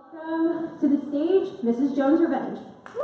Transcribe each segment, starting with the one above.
Welcome to the stage, Mrs. Jones' Revenge.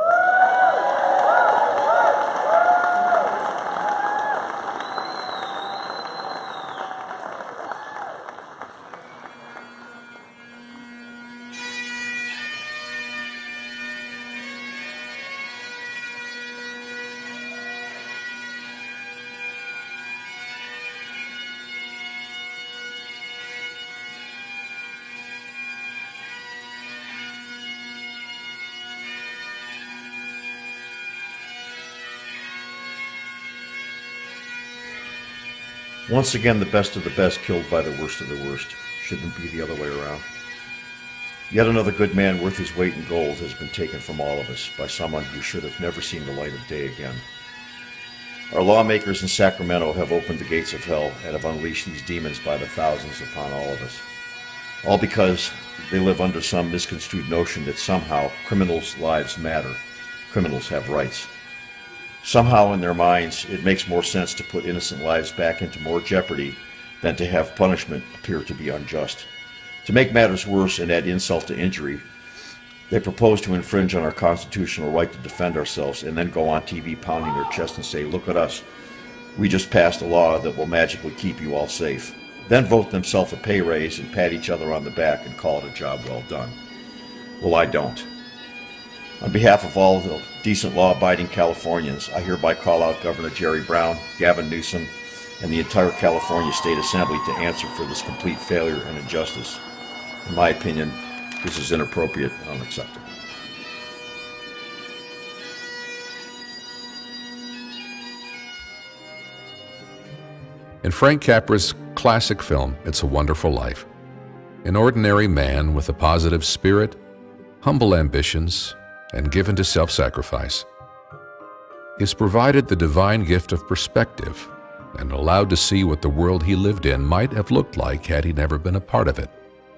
Once again, the best of the best killed by the worst of the worst. Shouldn't be the other way around. Yet another good man worth his weight in gold has been taken from all of us by someone who should have never seen the light of day again. Our lawmakers in Sacramento have opened the gates of hell and have unleashed these demons by the thousands upon all of us. All because they live under some misconstrued notion that somehow criminals' lives matter. Criminals have rights. Somehow in their minds, it makes more sense to put innocent lives back into more jeopardy than to have punishment appear to be unjust. To make matters worse and add insult to injury, they propose to infringe on our constitutional right to defend ourselves and then go on TV pounding their chest and say, "Look at us. We just passed a law that will magically keep you all safe." Then vote themselves a pay raise and pat each other on the back and call it a job well done. Well, I don't. On behalf of all the decent law-abiding Californians, I hereby call out Governor Jerry Brown, Gavin Newsom, and the entire California State Assembly to answer for this complete failure and injustice. In my opinion, this is inappropriate and unacceptable. In Frank Capra's classic film, It's a Wonderful Life, an ordinary man with a positive spirit, humble ambitions, and given to self-sacrifice, is provided the divine gift of perspective and allowed to see what the world he lived in might have looked like had he never been a part of it.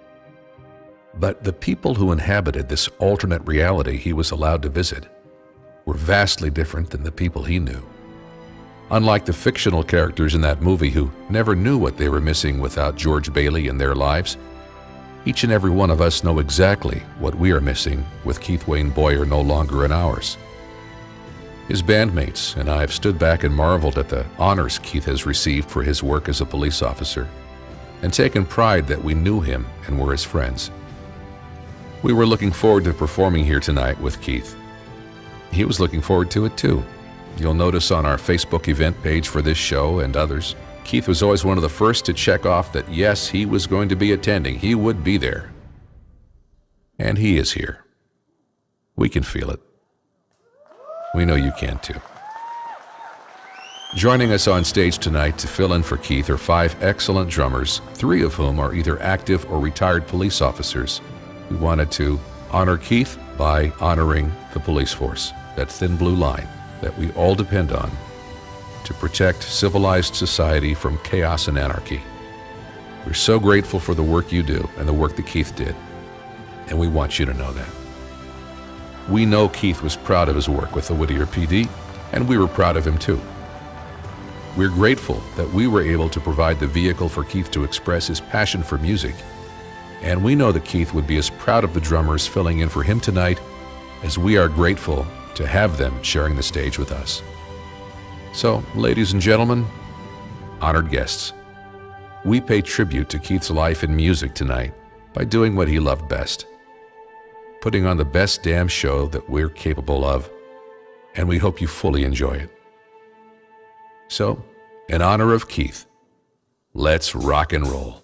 But the people who inhabited this alternate reality he was allowed to visit were vastly different than the people he knew. Unlike the fictional characters in that movie who never knew what they were missing without George Bailey in their lives, each and every one of us know exactly what we are missing with Keith Wayne Boyer no longer in ours. His bandmates and I have stood back and marveled at the honors Keith has received for his work as a police officer and taken pride that we knew him and were his friends. We were looking forward to performing here tonight with Keith. He was looking forward to it too. You'll notice on our Facebook event page for this show and others, Keith was always one of the first to check off that yes, he was going to be attending. He would be there. And he is here. We can feel it. We know you can too. Joining us on stage tonight to fill in for Keith are 5 excellent drummers, 3 of whom are either active or retired police officers. We wanted to honor Keith by honoring the police force, that thin blue line that we all depend on to protect civilized society from chaos and anarchy. We're so grateful for the work you do and the work that Keith did, and we want you to know that. We know Keith was proud of his work with the Whittier PD, and we were proud of him too. We're grateful that we were able to provide the vehicle for Keith to express his passion for music, and we know that Keith would be as proud of the drummers filling in for him tonight as we are grateful to have them sharing the stage with us. So, ladies and gentlemen, honored guests, we pay tribute to Keith's life and music tonight by doing what he loved best, putting on the best damn show that we're capable of, and we hope you fully enjoy it. So, in honor of Keith, let's rock and roll.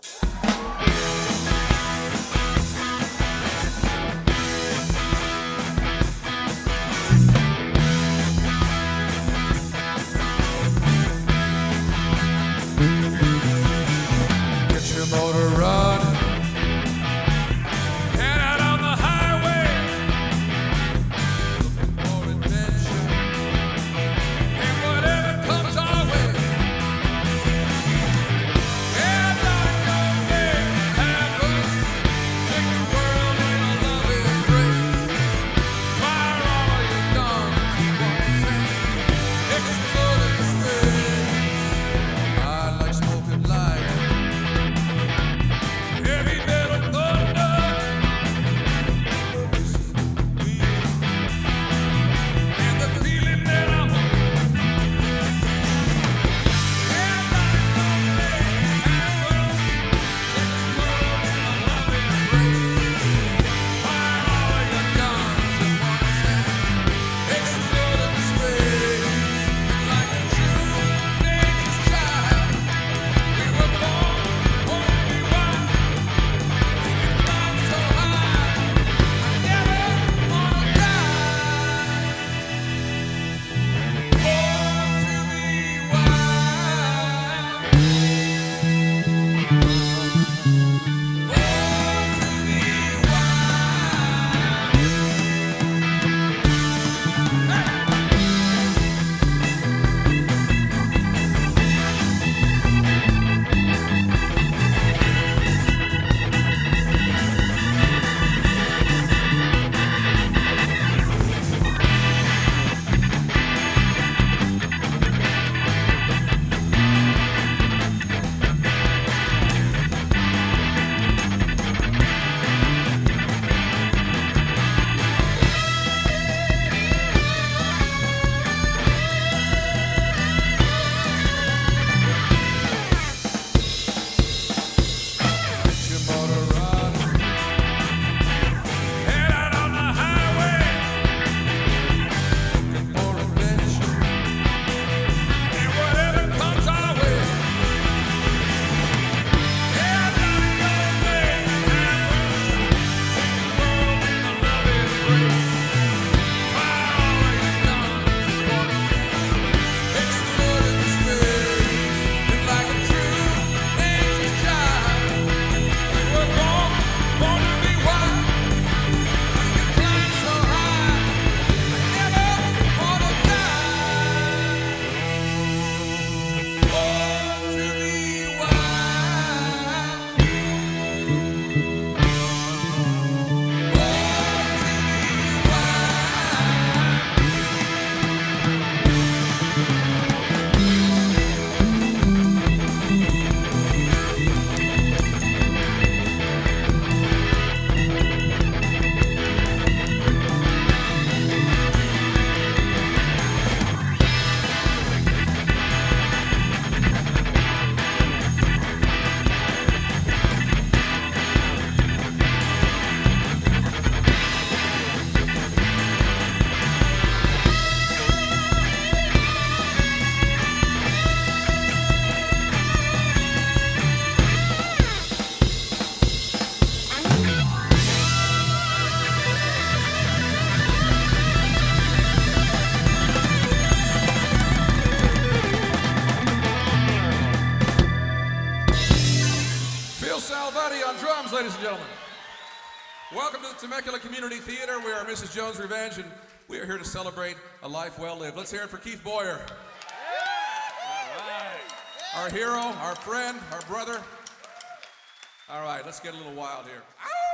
Whatever comes our way. on drums, ladies and gentlemen. Welcome to the Temecula Community Theater. We are Mrs. Jones' Revenge, and we are here to celebrate a life well lived. Let's hear it for Keith Boyer. Our hero, our friend, our brother. All right, let's get a little wild here.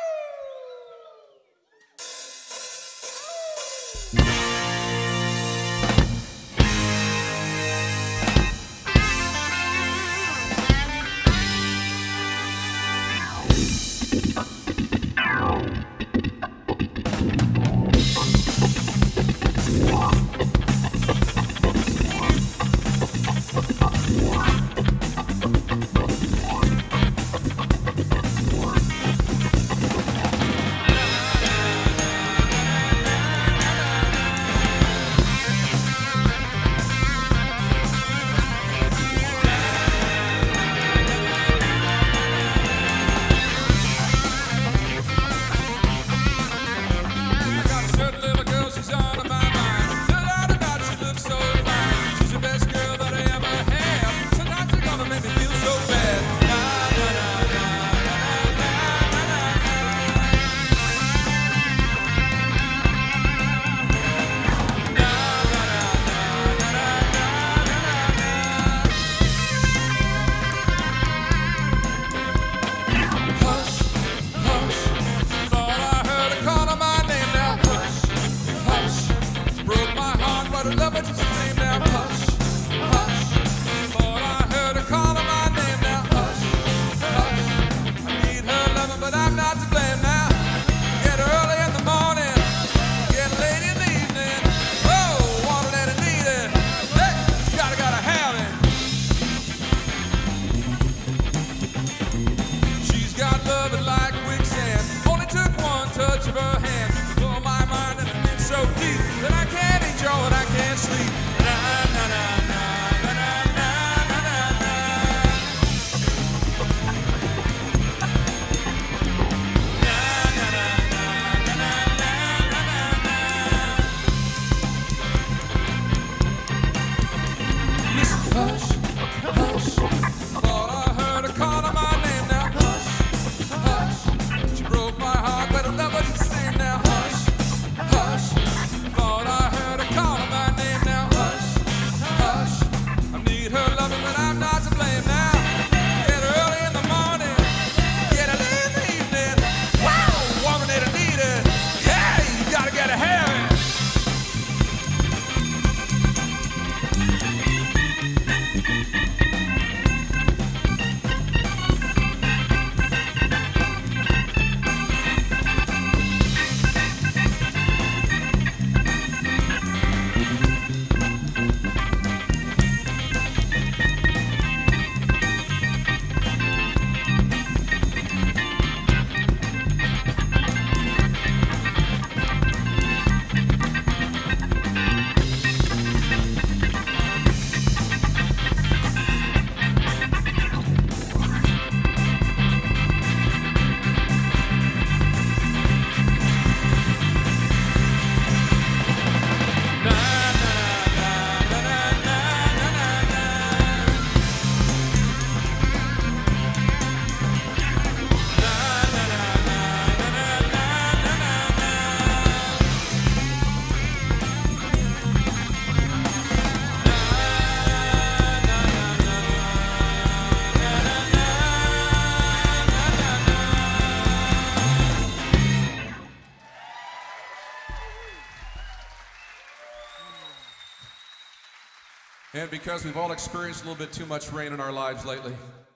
And because we've all experienced a little bit too much rain in our lives lately.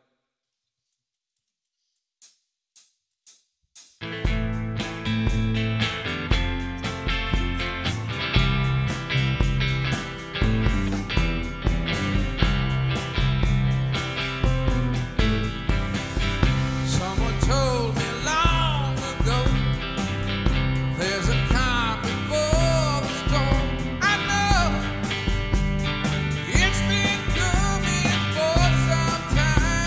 Someone told me long ago, there's a calm before the storm. I know it's been coming for some time.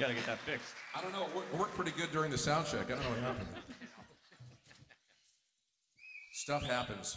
Gotta get that fixed. I don't know. It worked pretty good during the sound check. I don't know what happened. Stuff happens.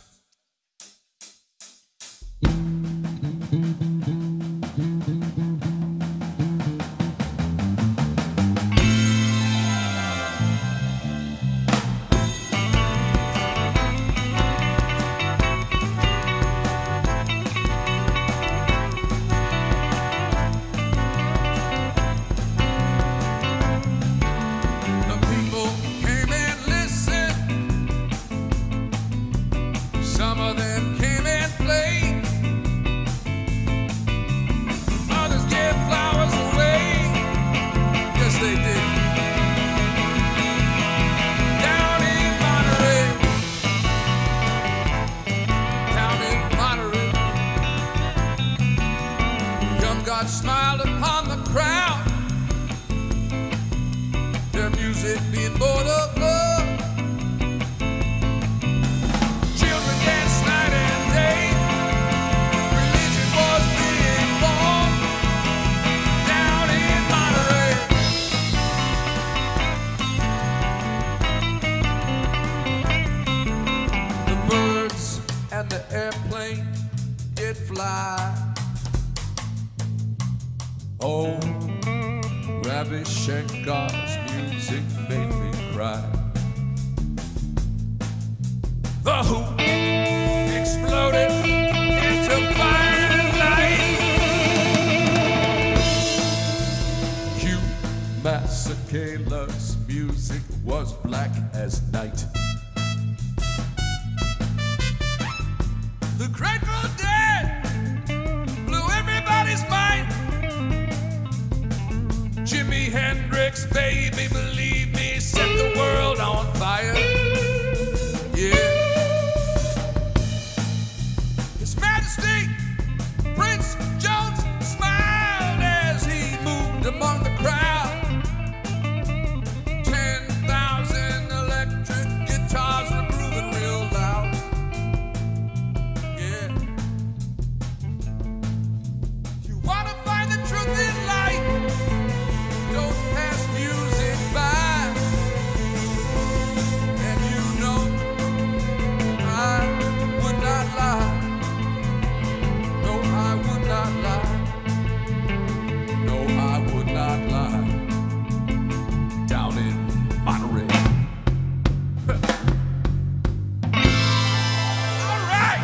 Smiled upon the crowd, their music being born of love. Children danced night and day, religion was being born down in Monterey. The birds and the airplane did fly. Oh, Ravi Shankar's music made me cry. The hoop exploded into fire and light. Hugh Masekela's music was black as night. The Grateful Dead blew everybody's mind. Jimi Hendrix, baby, believe me, set the world on fire. Yeah. His Majesty, Prince Jones, smiled as he moved among the crowd. 10,000 electric guitars were grooving real loud. Yeah. You wanna find the truth in life? Don't pass music by. And you know I would not lie. No, I would not lie. No, I would not lie. Down in Monterey. All right.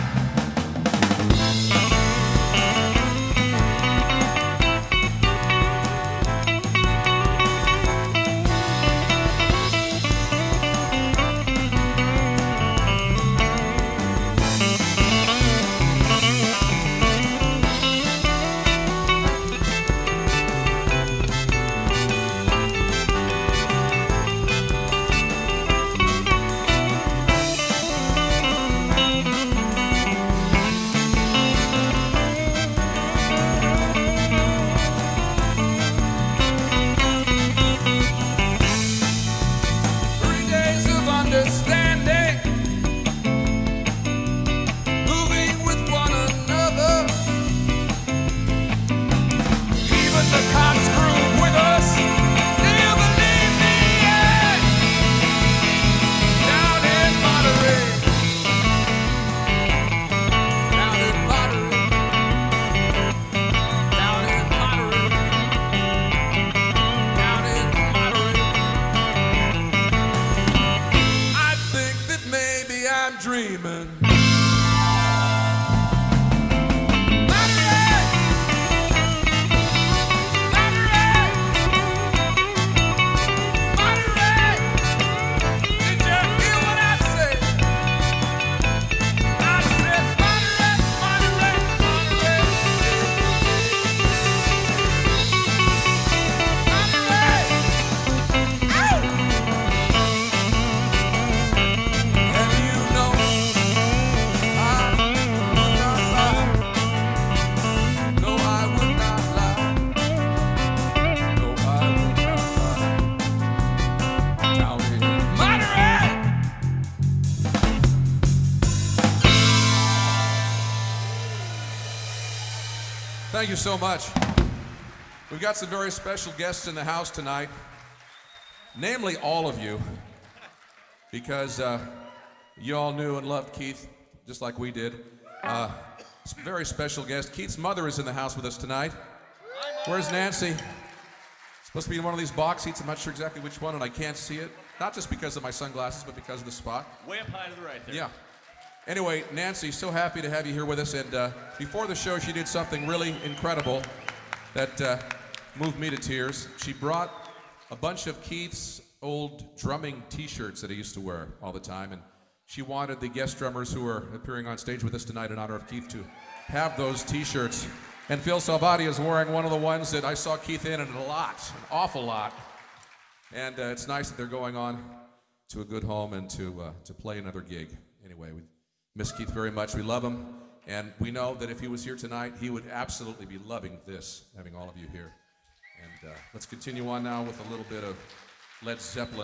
Dreaming. Thank you so much. We've got some very special guests in the house tonight, namely all of you, because you all knew and loved Keith just like we did. Very special guest. Keith's mother is in the house with us tonight. Where's Nancy? Supposed to be in one of these box seats. I'm not sure exactly which one, and I can't see it. Not just because of my sunglasses, but because of the spot. Way up high to the right there. Yeah. Anyway, Nancy, so happy to have you here with us. And before the show, she did something really incredible that moved me to tears. She brought a bunch of Keith's old drumming T-shirts that he used to wear all the time, and she wanted the guest drummers who are appearing on stage with us tonight in honor of Keith to have those T-shirts. And Phil Salvati is wearing one of the ones that I saw Keith in a lot, an awful lot. And it's nice that they're going on to a good home and to play another gig. Anyway, we miss Keith very much. We love him. And we know that if he was here tonight, he would absolutely be loving this, having all of you here. And let's continue on now with a little bit of Led Zeppelin.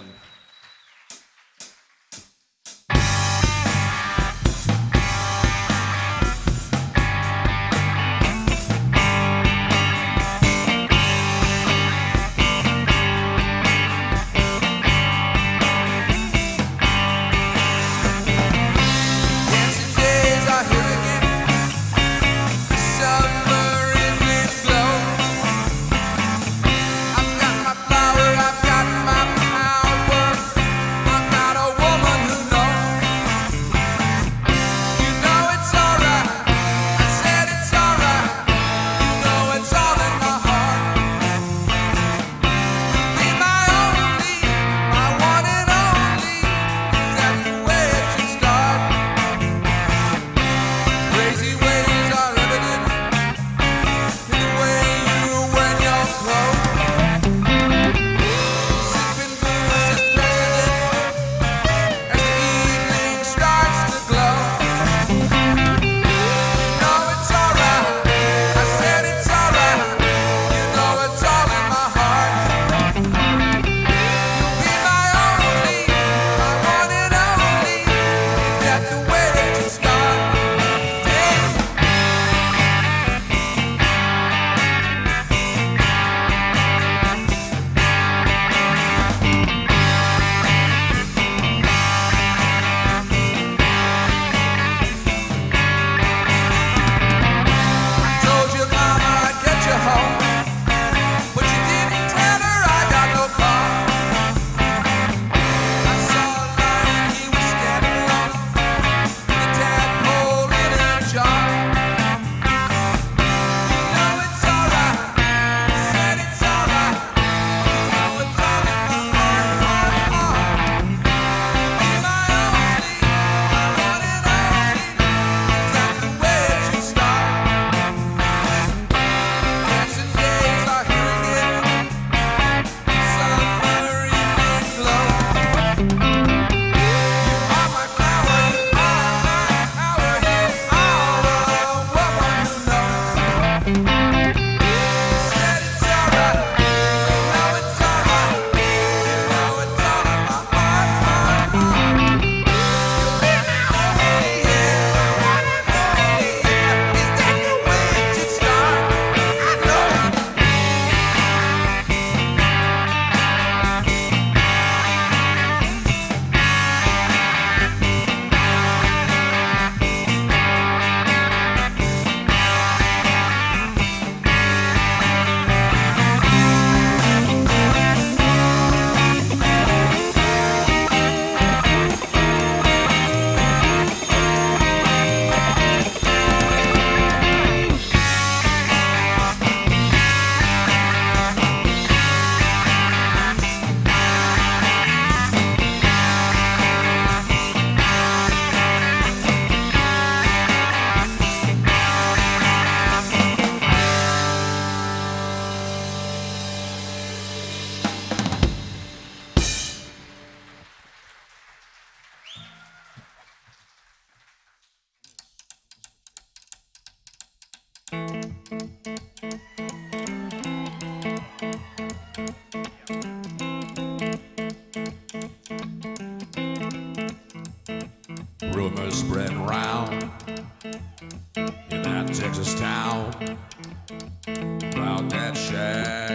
Rumors spreading round in that Texas town about that shack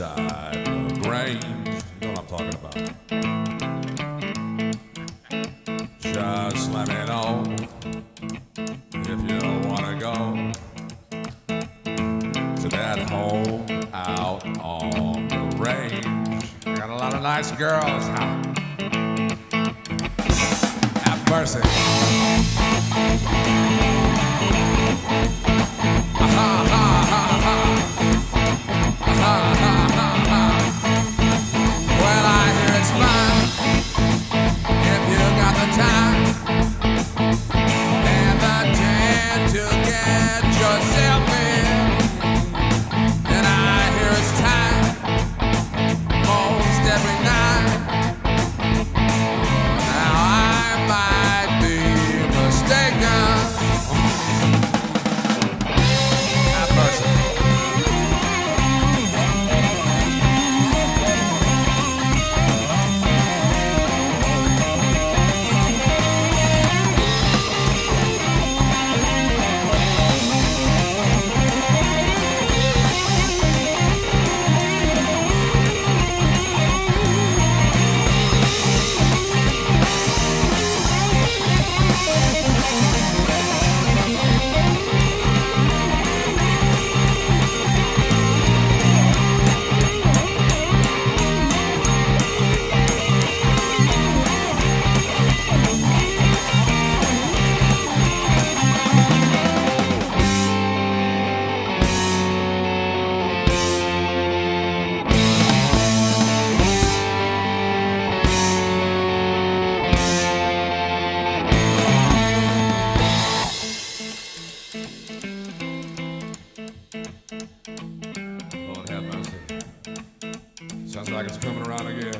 beside the Grange. You know what I'm talking about. Just let me know if you wanna go to that home out on the range. Got a lot of nice girls, huh? Have mercy. Well, I hear it's fun if you got the time and the chance to get yourself in. And I hear it's time most every night. Now I might be mistaken. Have mercy. Lord have mercy. Sounds like it's coming around again.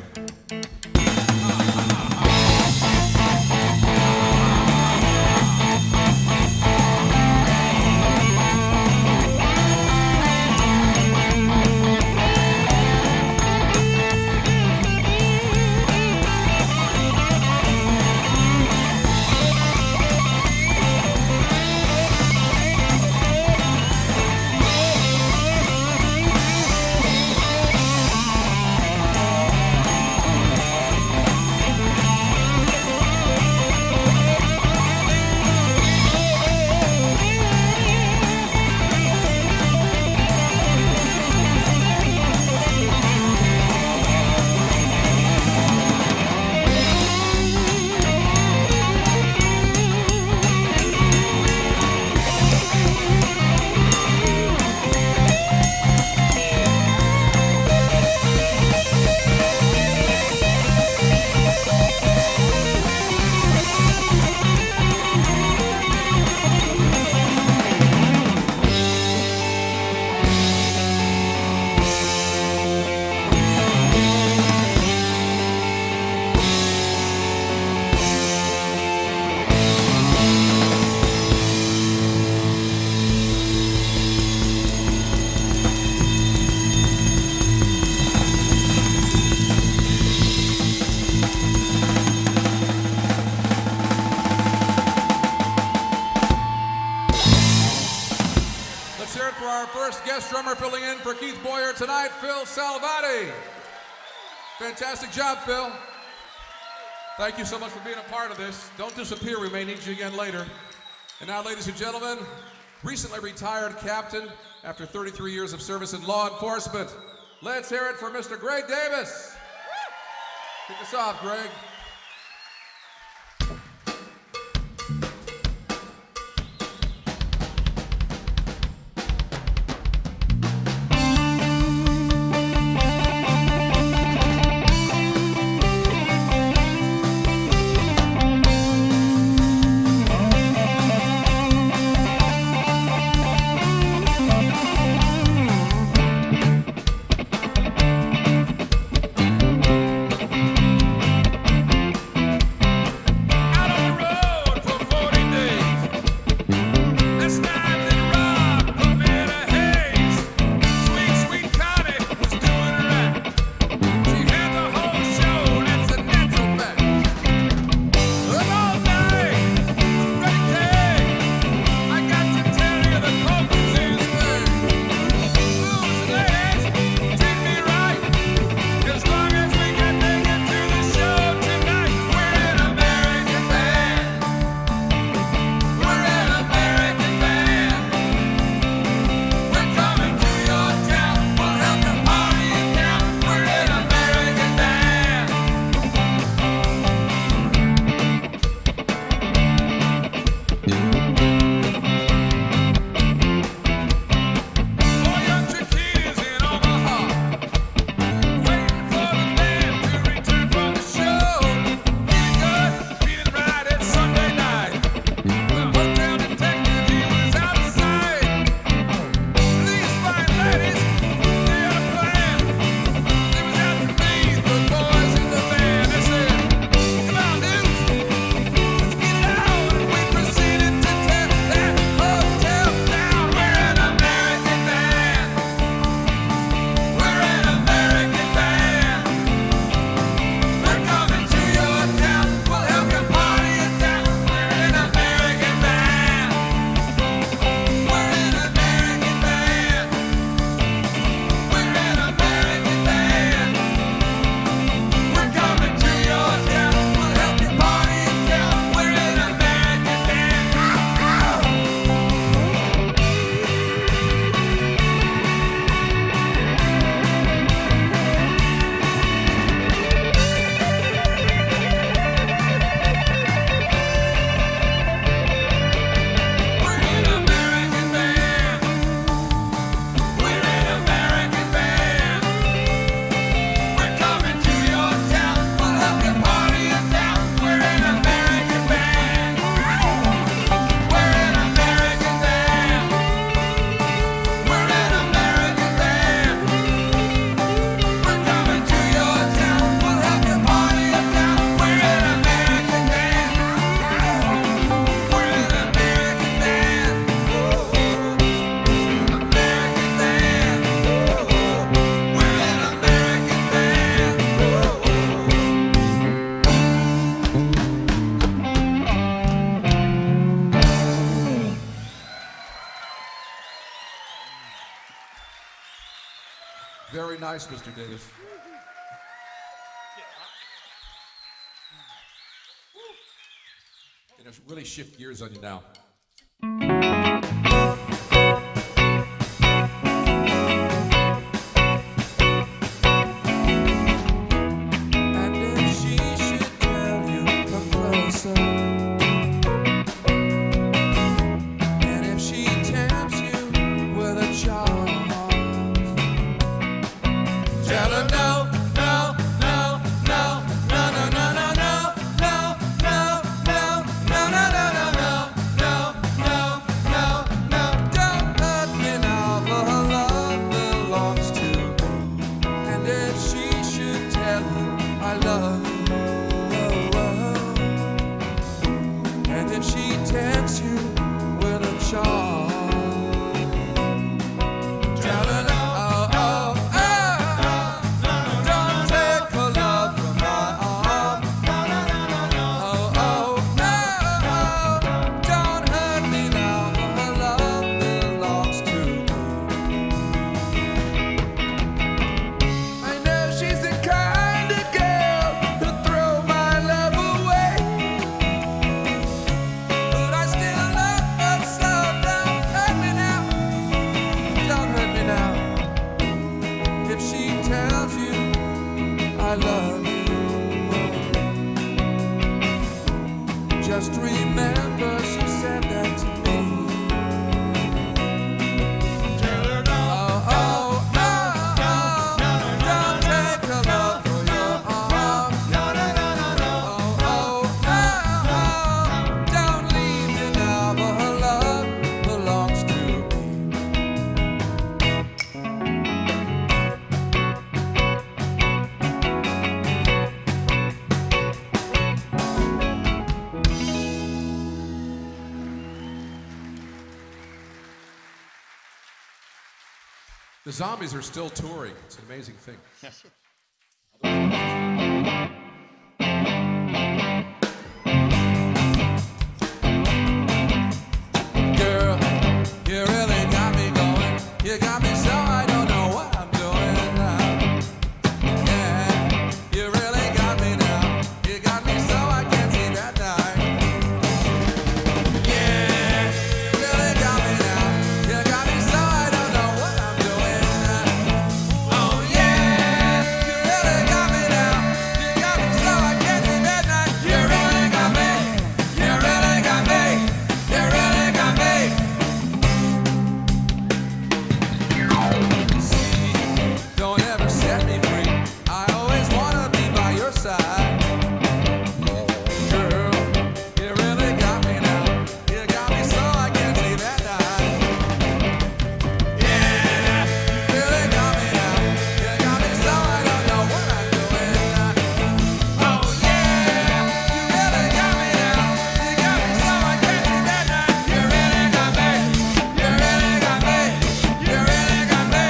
Let's hear it for our first guest drummer filling in for Keith Boyer tonight, Phil Salvati. Fantastic job, Phil. Thank you so much for being a part of this. Don't disappear, we may need you again later. And now, ladies and gentlemen, recently retired captain after 33 years of service in law enforcement. Let's hear it for Mr. Greg Davis. Kick us off, Greg. Very nice, Mr. Davis. Gonna really shift gears on you now. And if she should tell you come closer, and if she tempts you with a charm, tell her no, no, no, no, no, no, no, no, no, no, no, no, no, no, no, no, no, no, no. Don't hurt me now, for her love belongs to me. And if she should tell you I love you, oh, oh. And if she tempts you with a charm, tell her no. Just remember she said that to me. Tell her no. Oh, oh, no, no, no, don't take her love for your arms. No, no, no, no, no. Oh, oh, no, don't leave me now, for her love belongs to The Zombies are still touring. It's an amazing thing. Girl, you really got me going. You got me so I don't know what I'm doing now. Yeah, you really got me now. You got me so I can't see that night. Yeah, you really got me now. You got me so I don't know what I'm doing now. Oh yeah, you really got me now. You got me so I can't see that night. You really got me. You really got me. You really got me. Don't ever set me free. I always wanna be by your side. Girl, you really got me now. You got me so I can't see that night. Yeah, you really got me now. You got me so I don't know what I'm doing now. Oh yeah, you really got me now. You got me so I can't see that night. You really got me. You really got me. You really got me.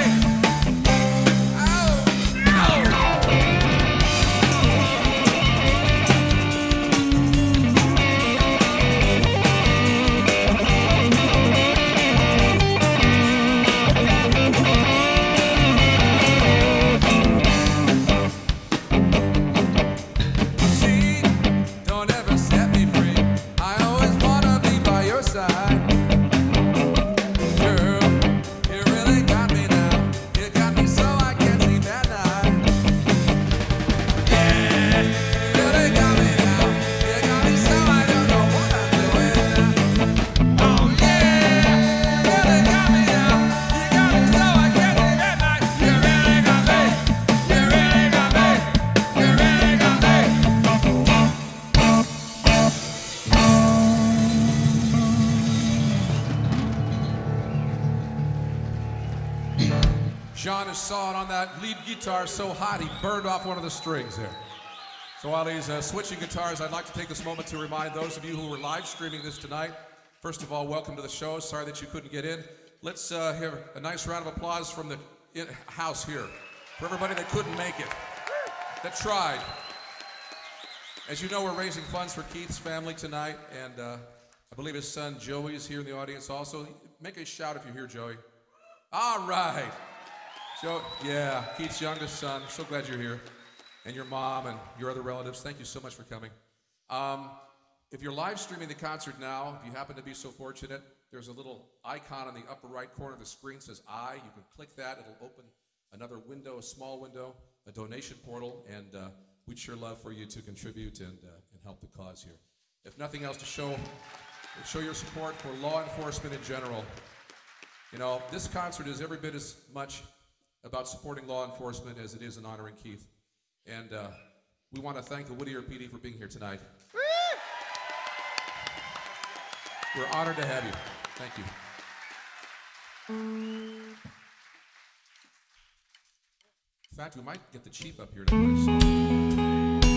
See, don't ever set me free. I always wanna be by your side. Girl, you really got me now. You got me so I can't see that night. Yeah, you really got me now. You got me so I don't know what I'm doing now. Oh yeah, you really got me now. You got me so I can't see that night. You really got me. You really got me. You really got me. Sean is sawing on that lead guitar so hot he burned off one of the strings there. So while he's switching guitars, I'd like to take this moment to remind those of you who are live streaming this tonight, first of all, welcome to the show. Sorry that you couldn't get in. Let's have a nice round of applause from the house here for everybody that couldn't make it, that tried. As you know, we're raising funds for Keith's family tonight, and I believe his son Joey is here in the audience also. Make a shout if you're here, Joey. All right. Joe, yeah, Keith's youngest son. So glad you're here. And your mom and your other relatives. Thank you so much for coming. If you're live streaming the concert now, if you happen to be so fortunate, there's a little icon in the upper right corner of the screen that says I. You can click that. It'll open another window, a small window, a donation portal, and we'd sure love for you to contribute and help the cause here. If nothing else, to show your support for law enforcement in general. You know, this concert is every bit as much about supporting law enforcement as it is in honoring Keith. And we want to thank the Whittier PD for being here tonight. We're honored to have you. Thank you. In fact, we might get the chief up here to play a song.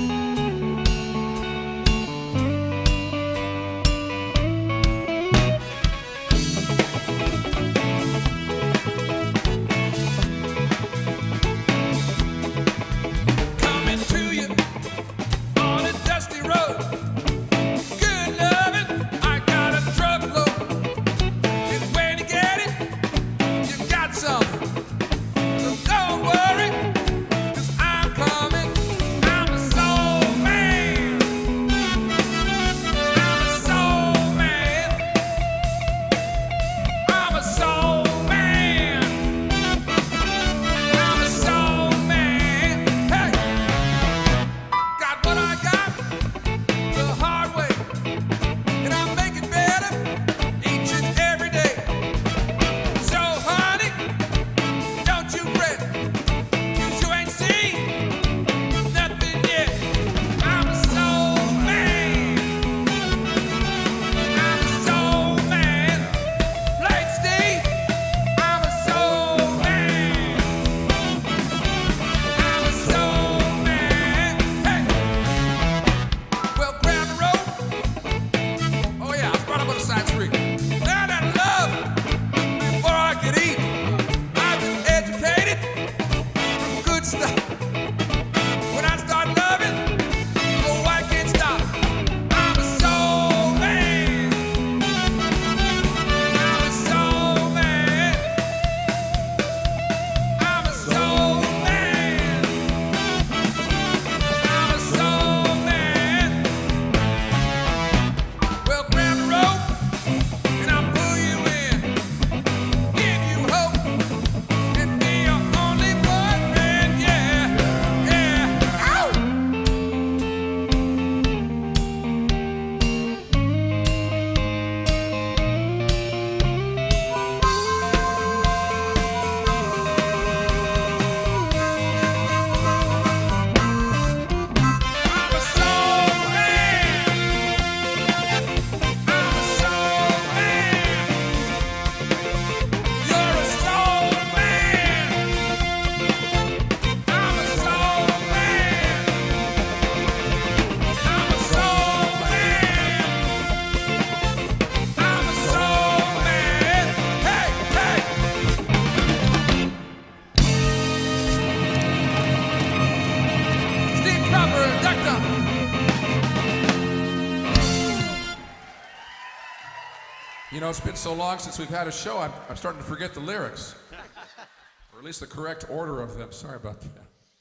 You know, it's been so long since we've had a show, I'm starting to forget the lyrics. Or at least the correct order of them. Sorry about that.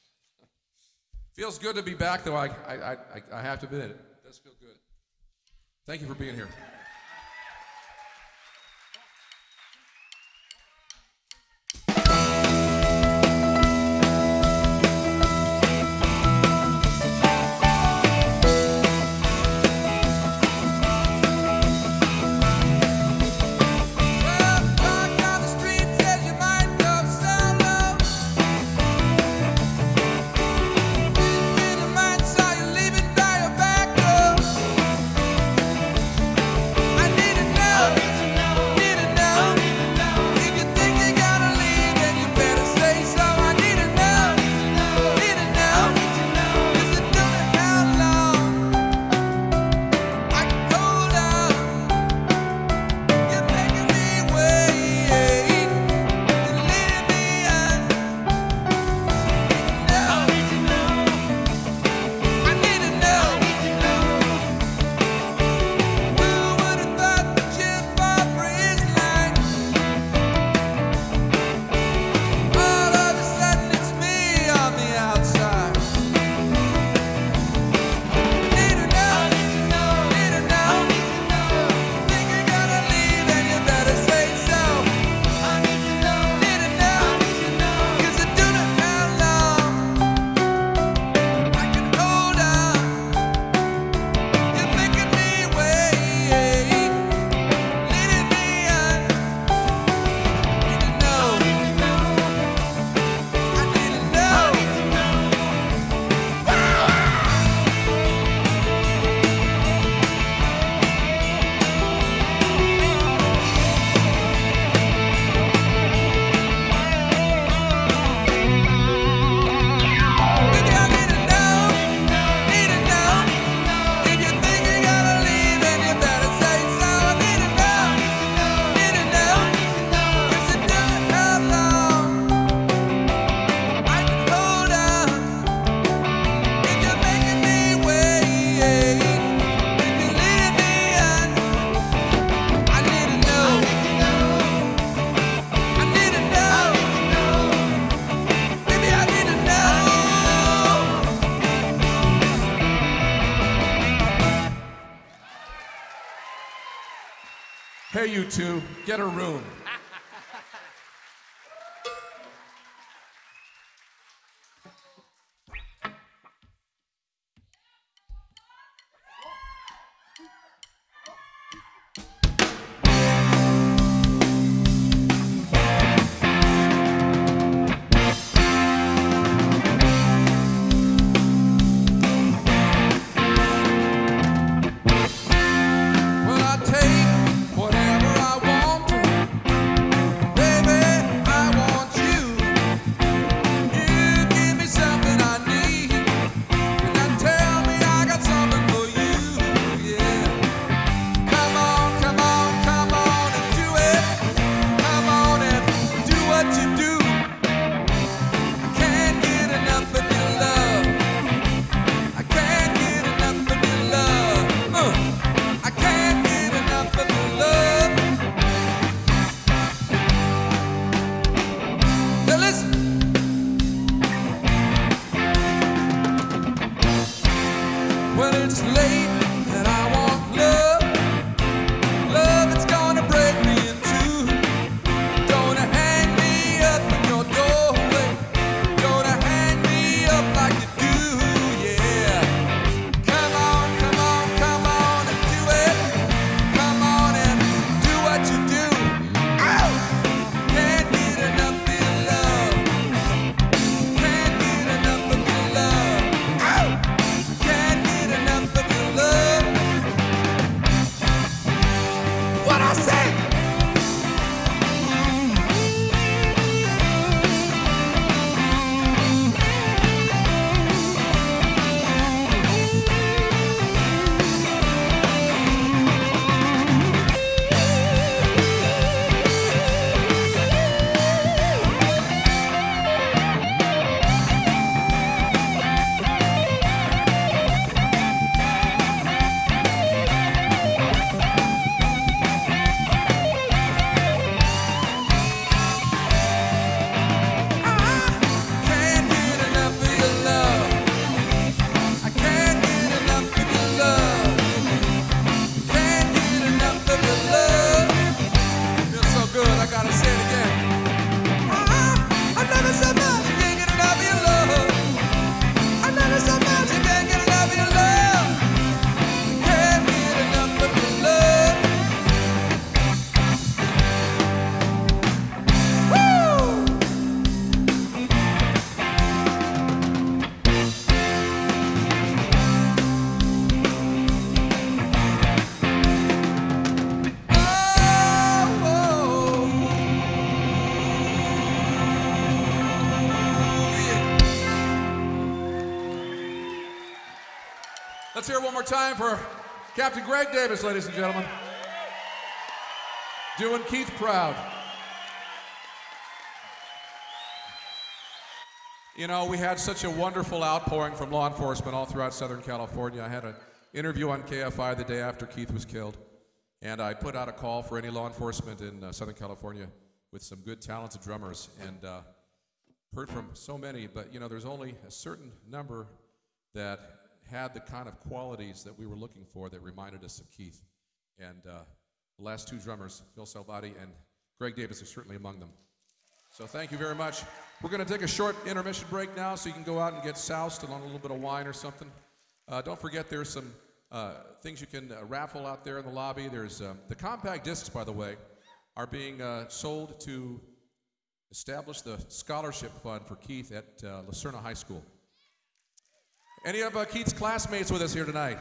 Feels good to be back, though. I have to admit it. It does feel good. Thank you for being here. Okay, you two, get a room. Well, I take whatever I want. Baby, I want you. You give me something I need. And now tell me I got something for you. Yeah. Come on, come on, come on and do it. Come on and do what you do. I can't get enough of your love. I can't get enough of your love. I can't get enough of your love. Now listen. When it's late and I want love, love that's gonna break me in two. Don't hang me up in your doorway. Don't hang me up like you do, yeah. Come on, come on, come on and do it. Come on and do what you do. Ow! Can't get enough of your love. Can't get enough of your love. Ow! Can't get enough of your love. What I say? Can't get enough of your love. I can't get enough of your love. Can't get enough of your love. Feels so good, I gotta say it again. I love it so much, I can't get enough of your love. I love it so much, I can't get enough of your love. Can't get enough of your love. Woo! Let's hear it one more time for Captain Greg Davis, ladies and gentlemen. Doing Keith proud. You know, we had such a wonderful outpouring from law enforcement all throughout Southern California. I had an interview on KFI the day after Keith was killed, and I put out a call for any law enforcement in Southern California with some good, talented drummers, and heard from so many, but you know, there's only a certain number that had the kind of qualities that we were looking for that reminded us of Keith. And the last two drummers, Phil Salvati and Greg Davis, are certainly among them. So thank you very much. We're going to take a short intermission break now so you can go out and get soused along a little bit of wine or something. Don't forget there's some things you can raffle out there in the lobby. There's the compact discs, by the way, are being sold to establish the scholarship fund for Keith at Lucerna High School. Any of Keith's classmates with us here tonight?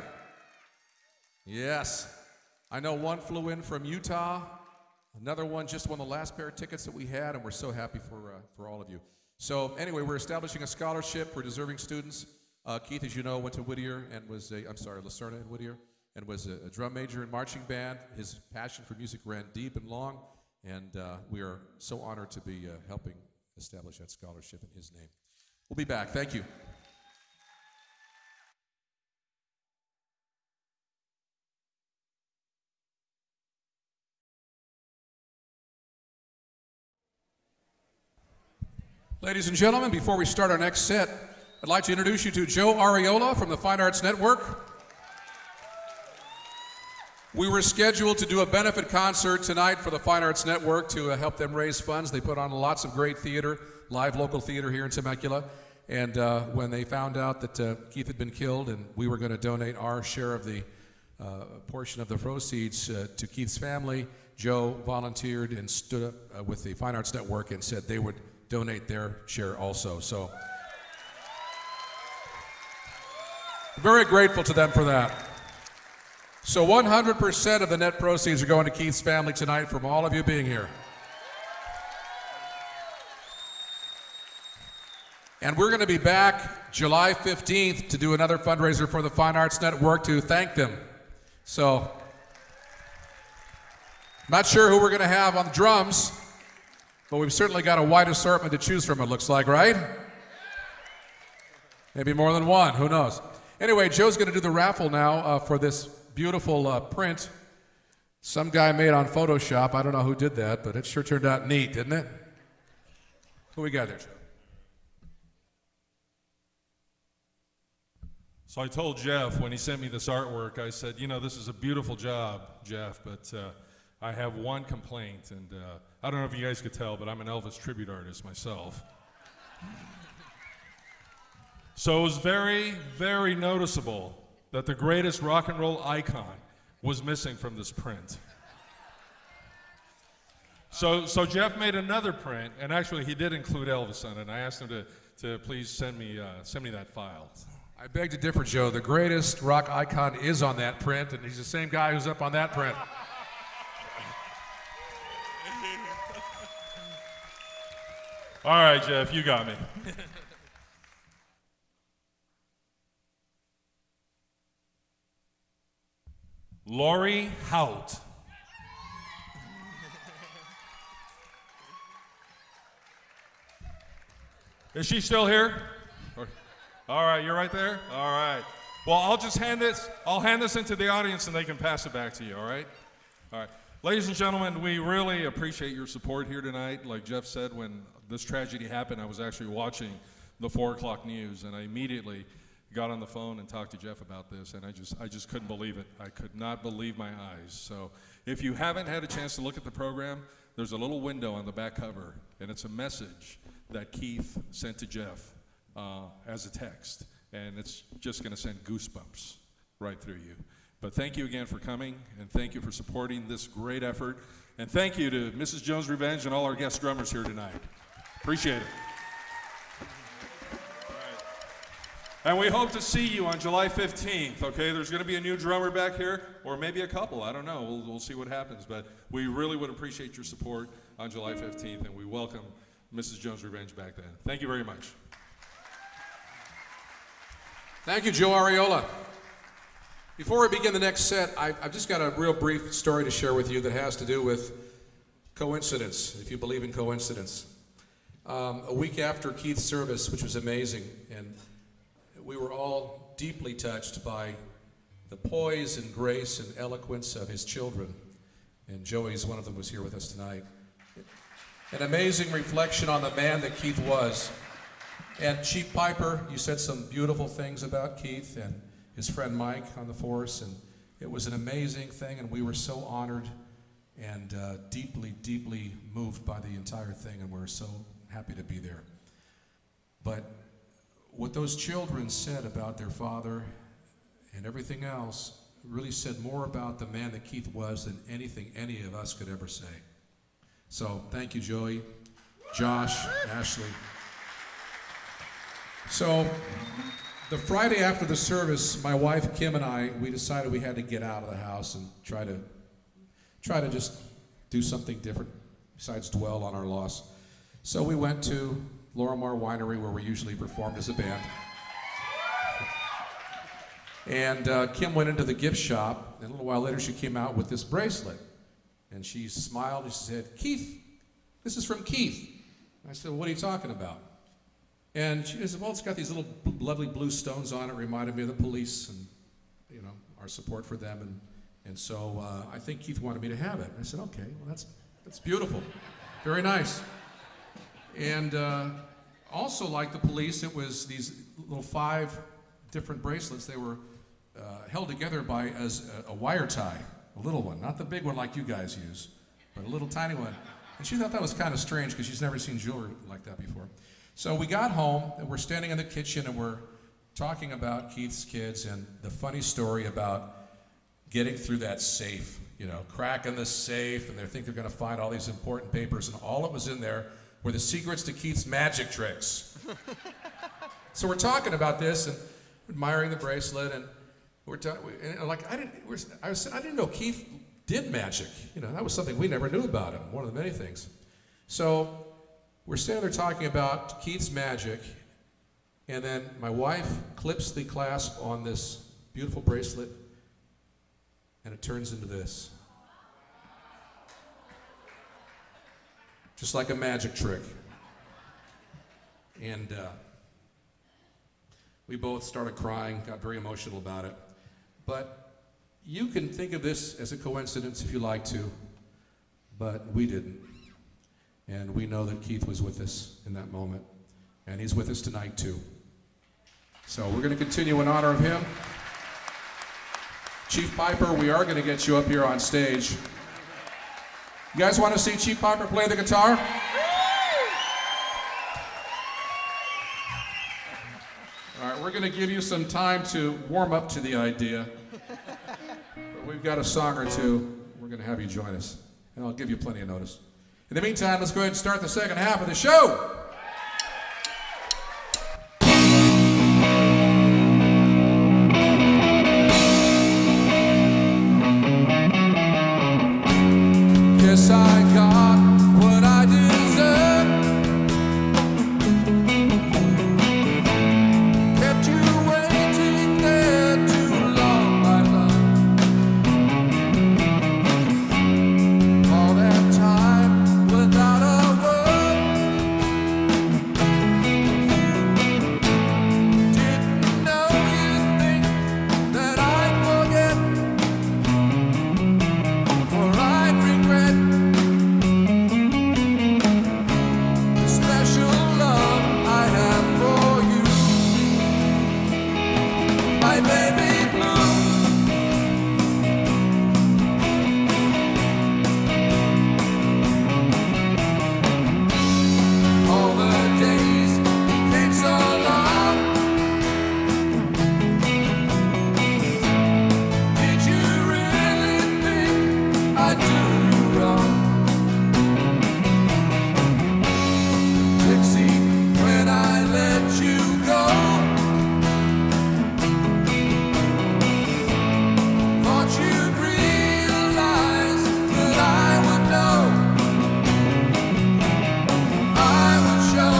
Yes. I know one flew in from Utah. Another one just won the last pair of tickets that we had, and we're so happy for all of you. So anyway, we're establishing a scholarship for deserving students. Keith, as you know, went to Whittier and was Lucerna and Whittier, and was a drum major in marching band. His passion for music ran deep and long, and we are so honored to be helping establish that scholarship in his name. We'll be back. Thank you. Ladies and gentlemen, before we start our next set, I'd like to introduce you to Joe Ariola from the Fine Arts Network. We were scheduled to do a benefit concert tonight for the Fine Arts Network to help them raise funds. They put on lots of great theater, live local theater here in Temecula. And when they found out that Keith had been killed and we were going to donate our share of the portion of the proceeds to Keith's family, Joe volunteered and stood up with the Fine Arts Network and said they would donate their share also. So very grateful to them for that. So 100% of the net proceeds are going to Keith's family tonight from all of you being here. And we're going to be back July 15th to do another fundraiser for the Fine Arts Network to thank them. So, not sure who we're going to have on the drums, but we've certainly got a wide assortment to choose from, it looks like, right? Maybe more than one, who knows? Anyway, Joe's going to do the raffle now for this beautiful print some guy made on Photoshop. I don't know who did that, but it sure turned out neat, didn't it? Who we got there, Joe? So I told Jeff when he sent me this artwork, I said, you know, this is a beautiful job, Jeff, but I have one complaint, and I don't know if you guys could tell, but I'm an Elvis tribute artist myself. So it was very, very noticeable that the greatest rock and roll icon was missing from this print. So Jeff made another print, and actually he did include Elvis on it, and I asked him to please send me that file. I beg to differ, Joe. The greatest rock icon is on that print, and he's the same guy who's up on that print. All right, Jeff, you got me. Lori Hout. Is she still here? All right, you're right there? All right. Well, I'll just hand this into the audience and they can pass it back to you, all right? All right. Ladies and gentlemen, we really appreciate your support here tonight. Like Jeff said, when this tragedy happened, I was actually watching the 4 o'clock news, and I immediately got on the phone and talked to Jeff about this, and I just couldn't believe it. I could not believe my eyes. So if you haven't had a chance to look at the program, there's a little window on the back cover, and it's a message that Keith sent to Jeff as a text, and it's just going to send goosebumps right through you. But thank you again for coming, and thank you for supporting this great effort, and thank you to Mrs. Jones Revenge and all our guest drummers here tonight. Appreciate it. And we hope to see you on July 15th, okay? There's going to be a new drummer back here, or maybe a couple, I don't know. We'll see what happens, but we really would appreciate your support on July 15th, and we welcome Mrs. Jones Revenge back then. Thank you very much. Thank you, Joe Ariola. Before we begin the next set, I've just got a real brief story to share with you that has to do with coincidence, if you believe in coincidence. A week after Keith's service, which was amazing, and we were all deeply touched by the poise and grace and eloquence of his children, and Joey's one of them was here with us tonight. An amazing reflection on the man that Keith was. And Chief Piper, you said some beautiful things about Keith and his friend Mike on the force, and it was an amazing thing, and we were so honored and deeply, deeply moved by the entire thing, and we're so happy to be there. But what those children said about their father and everything else really said more about the man that Keith was than anything any of us could ever say. So thank you, Joey, Josh, Ashley. So the Friday after the service, my wife Kim and I, we decided we had to get out of the house and try to just do something different besides dwell on our loss. So we went to Lorimar Winery, where we usually performed as a band. And Kim went into the gift shop, and a little while later she came out with this bracelet. And she smiled and she said, "Keith, this is from Keith." I said, "Well, what are you talking about?" And she said, "Well, it's got these little lovely blue stones on it. Reminded me of the police and, you know, our support for them. And so I think Keith wanted me to have it." I said, "Okay, well, that's beautiful. Very nice." And also, like the police, it was these little 5 different bracelets. They were held together by a wire tie. a little one, not the big one like you guys use, but a little tiny one. And she thought that was kind of strange because she's never seen jewelry like that before. So we got home, and we're standing in the kitchen, and we're talking about Keith's kids and the funny story about getting through that safe, you know, cracking the safe, and they think they're going to find all these important papers, and all that was in there were the secrets to Keith's magic tricks. So we're talking about this and admiring the bracelet, and we're like, I didn't know Keith did magic. You know, that was something we never knew about him. One of the many things. So we're standing there talking about Keith's magic, and then my wife clips the clasp on this beautiful bracelet, and it turns into this. Just like a magic trick. And we both started crying, got very emotional about it. But you can think of this as a coincidence if you like to, but we didn't. And we know that Keith was with us in that moment, and he's with us tonight too. So we're going to continue in honor of him. Chief Piper, we are going to get you up here on stage. You guys want to see Chief Piper play the guitar? All right, we're going to give you some time to warm up to the idea. But we've got a song or two. We're going to have you join us. And I'll give you plenty of notice. In the meantime, let's go ahead and start the second half of the show. Yes, I got what I deserve. Kept you waiting there too long, my love. All that time without a word. Didn't know you'd think that I'd forget, or I'd regret. Special love I have for you, my baby blue. All the days became so long. Did you really think I'd do you wrong? Dixie, when I let you go, thought you'd realize that I would know, I would show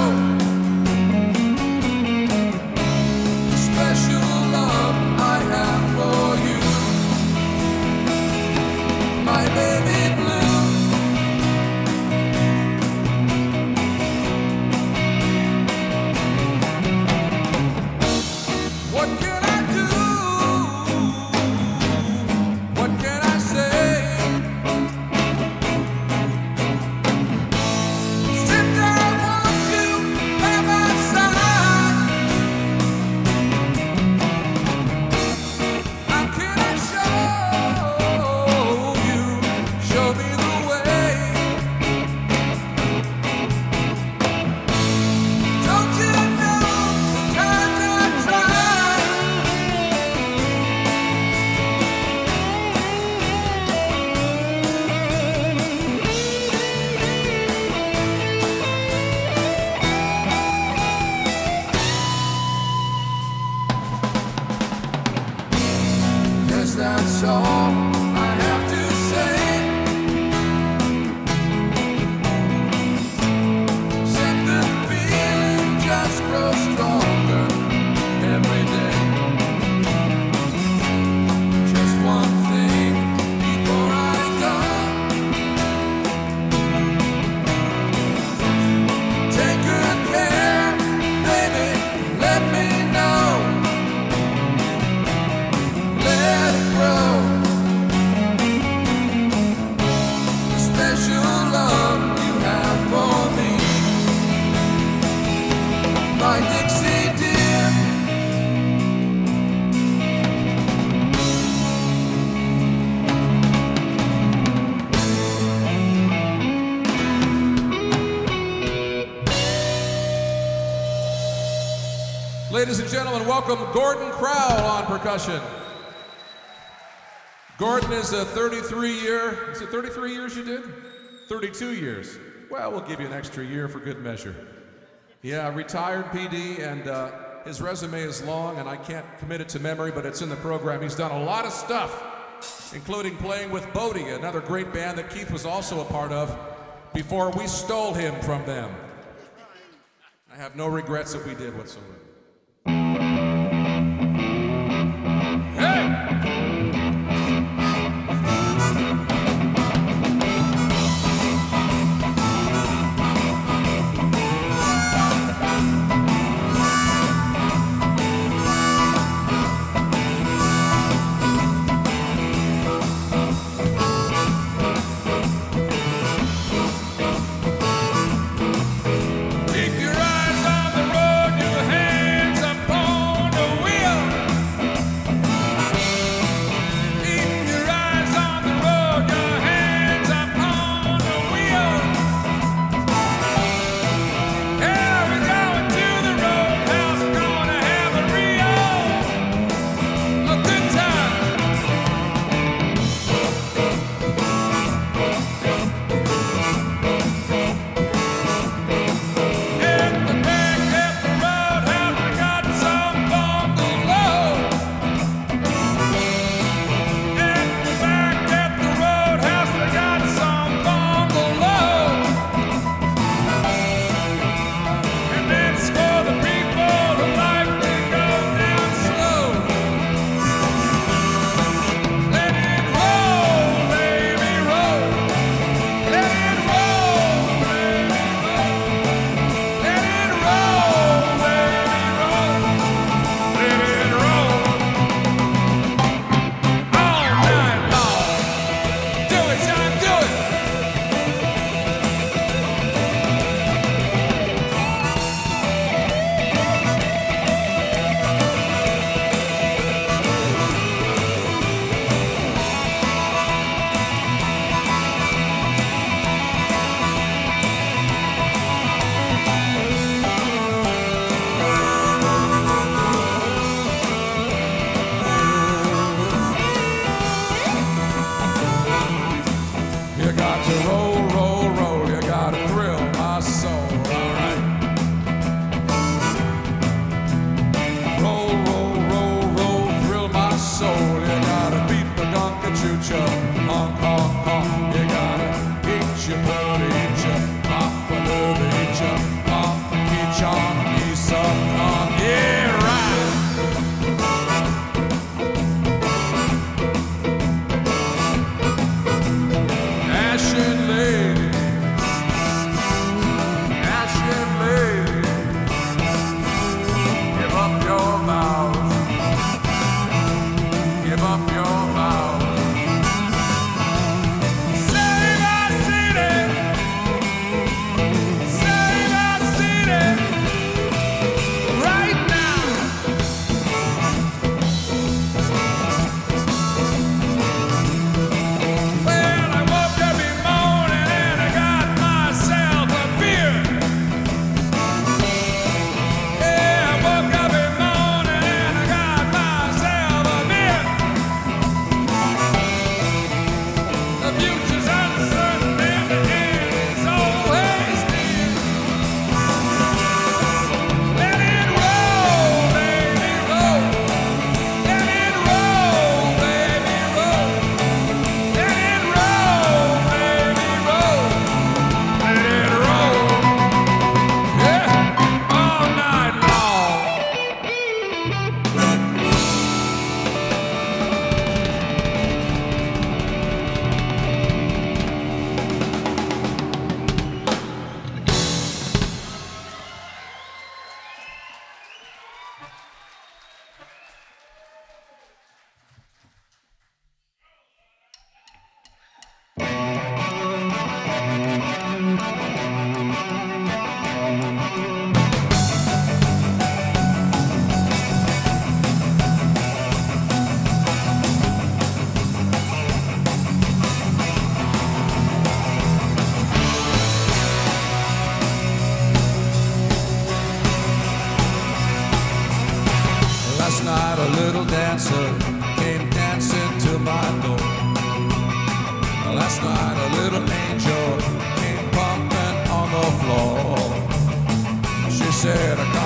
the special love I have for you, my baby blue. What can I do? What can I say? Sit down, won't you, by my side? How can I show me the way? Don't you know the times I tried? Guess that's all I have to say. Said the feeling just grows stronger every day. Just one thing before I go. Take good care, baby, let me know. Let it grow. The special love you have for me, my Dixie dear. ladies and gentlemen, welcome Gordon Crowell on percussion. Gordon is a 33-year, is it 33 years you did? 32 years. Well, we'll give you an extra year for good measure. Yeah, retired PD, and his resume is long, and I can't commit it to memory, but it's in the program. He's done a lot of stuff, including playing with Bodie, another great band that Keith was also a part of before we stole him from them. I have no regrets that we did whatsoever. Keep your eyes on the road, your hands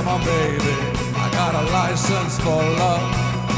on, baby, I got a license for love.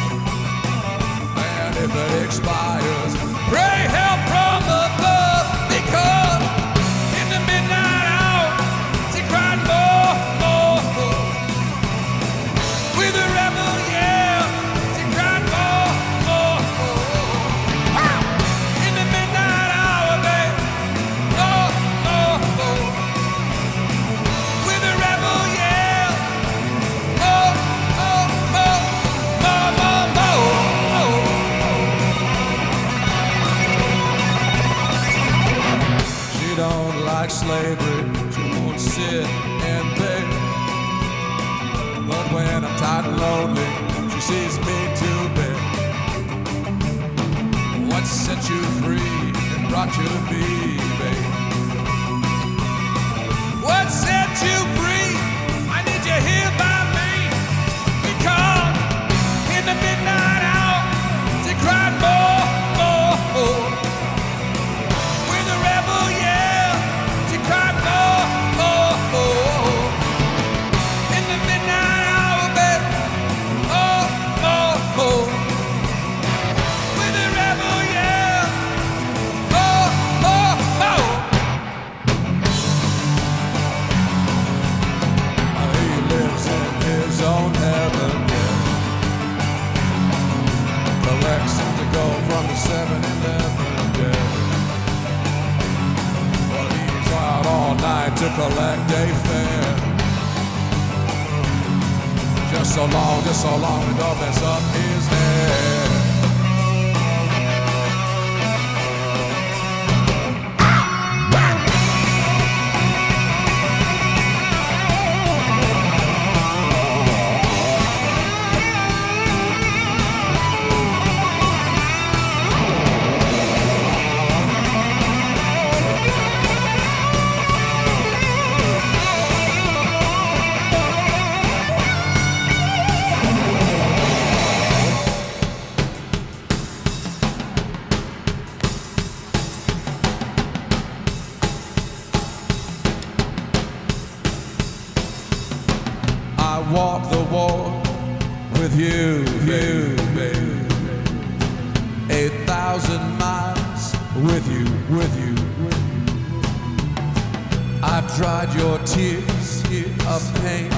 And if it expires, pray help from above. Because in the midnight hour, she cried more, more, more. With a rebel yell, she cried more, more, more. In the midnight hour, baby, more, more, more. With a rebel yell, more, more, more, more, more, more. She don't like slavery, she won't sit and beg. But when I'm tired and lonely, she sees me to bed. What set you free and brought you to me, babe? What set you free? I need you here by me. Because in the midnight hour, she cried more, more, more. With a rebel yell, she cried more, more, more. In the midnight hour, baby, more, more, more. With a rebel yell, more, more, more. He lives in his own heaven, yeah. Collects to go from the 7-Eleven, yeah. Well, he's out all night to collect a fare. Just so long, we don't mess up his hair. I walk the walk with you, baby. 8,000 miles with you. I've dried your tears of pain,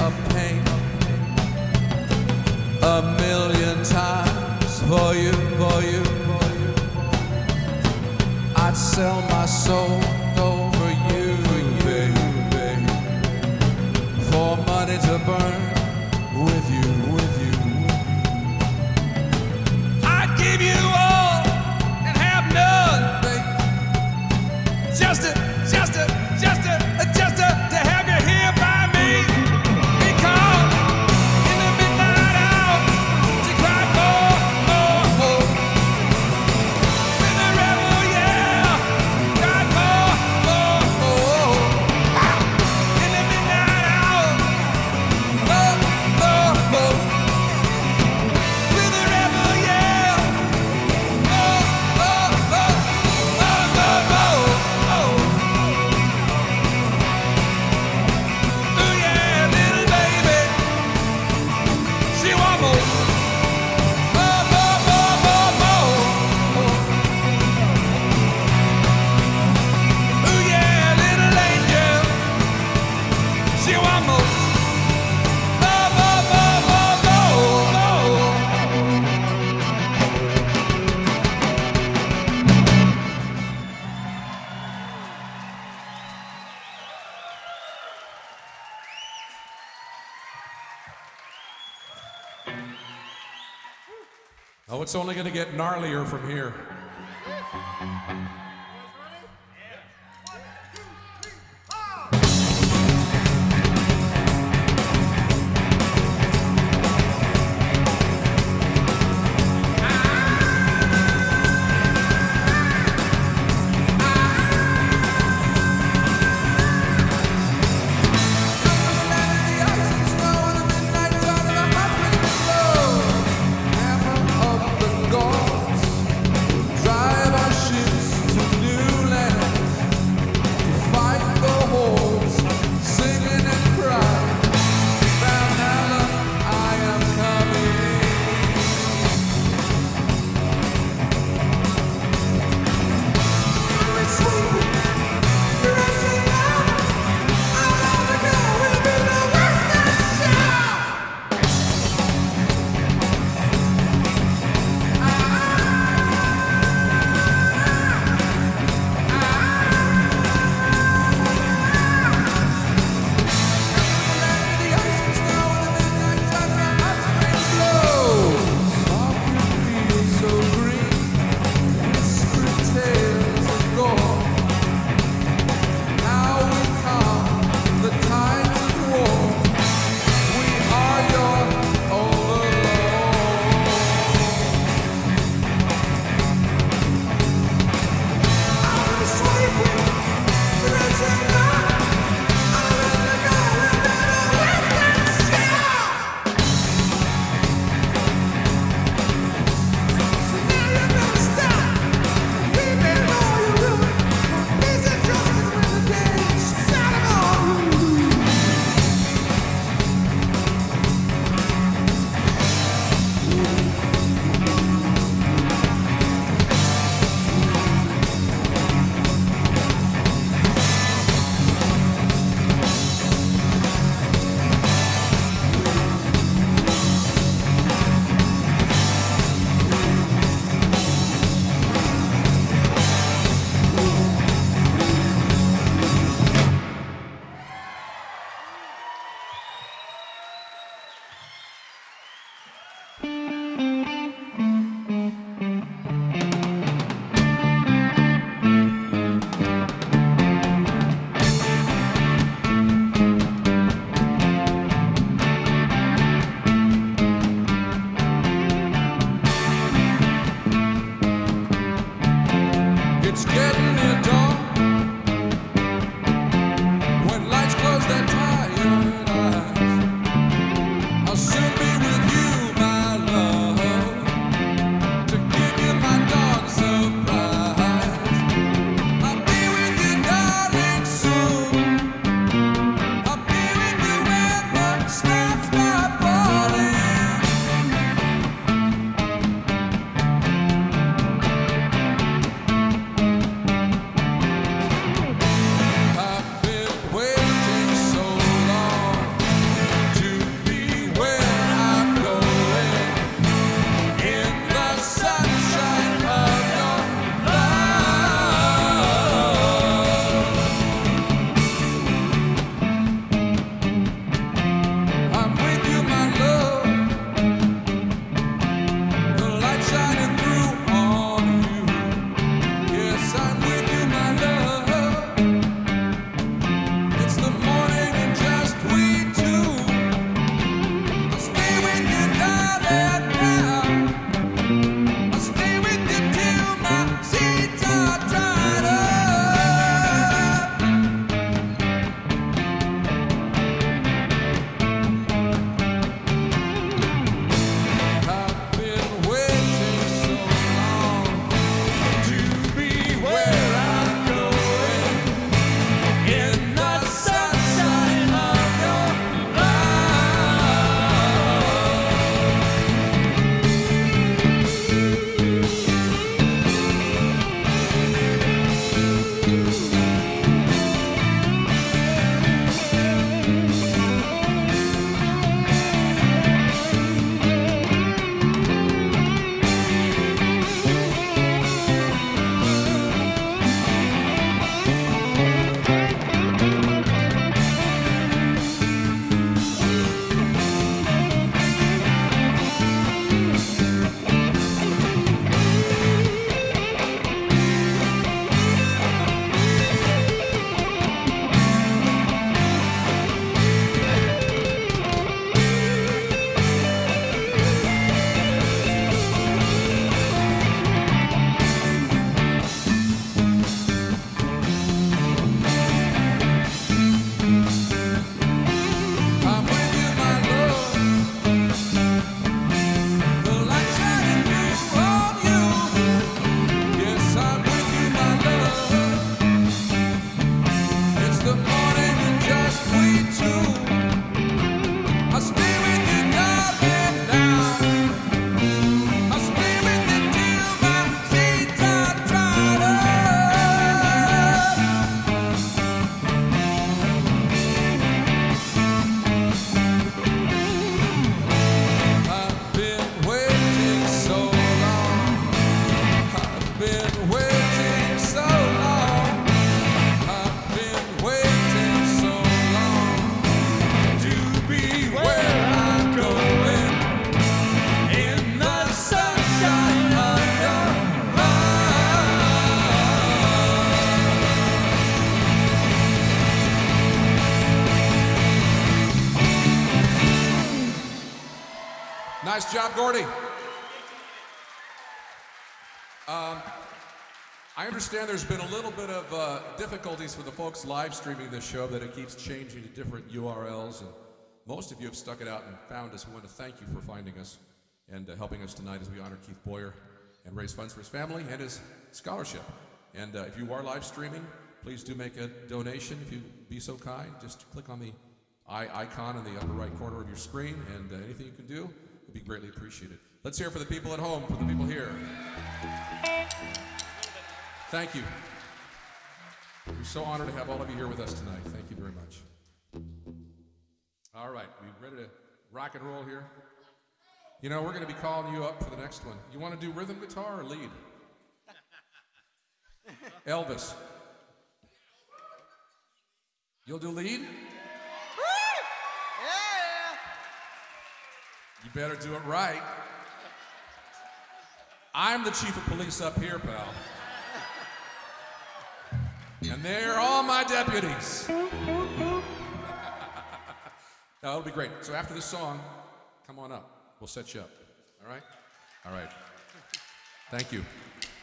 a million times for you. I'd sell my soul over you, baby, for money to burn with you. I'd give you all and have none, baby. Just to have you here by me. Because in the midnight hour, she cried more, more, more. With a rebel yell, cried more, more, more. In the midnight hour, more, more, more. With a rebel yell, more, more, more, more, more, more. Ooh yeah, little baby, she want more, more, more, more, more, more. Ooh yeah, little angel, she want more, more, more, more, more, more. Oh, it's only going to get gnarlier from here. Hammer of the gods. the morning and just we two. I'll stay with you, darling, now. I'll stay with you till my sheets are dried up. I've been waiting so long. I've been waiting so long. I've been waiting so long to be where I'm going, in the sunshine of your love. Nice job, Gordy. I understand there's been a little bit of difficulties for the folks live streaming this show, that it keeps changing to different URLs, and most of you have stuck it out and found us. We want to thank you for finding us and helping us tonight as we honor Keith Boyer and raise funds for his family and his scholarship. And if you are live streaming, please do make a donation if you'd be so kind. Just click on the icon in the upper right corner of your screen, and anything you can do would be greatly appreciated. Let's hear it for the people at home, for the people here. Thank you. We're so honored to have all of you here with us tonight. Thank you very much. All right, we ready to rock and roll here? You know, we're going to be calling you up for the next one. You want to do rhythm guitar or lead? Elvis. You'll do lead? Yeah. You better do it right. I'm the chief of police up here, pal. And they're all my deputies. That'll be great. So after this song, come on up. We'll set you up. All right? All right. Thank you.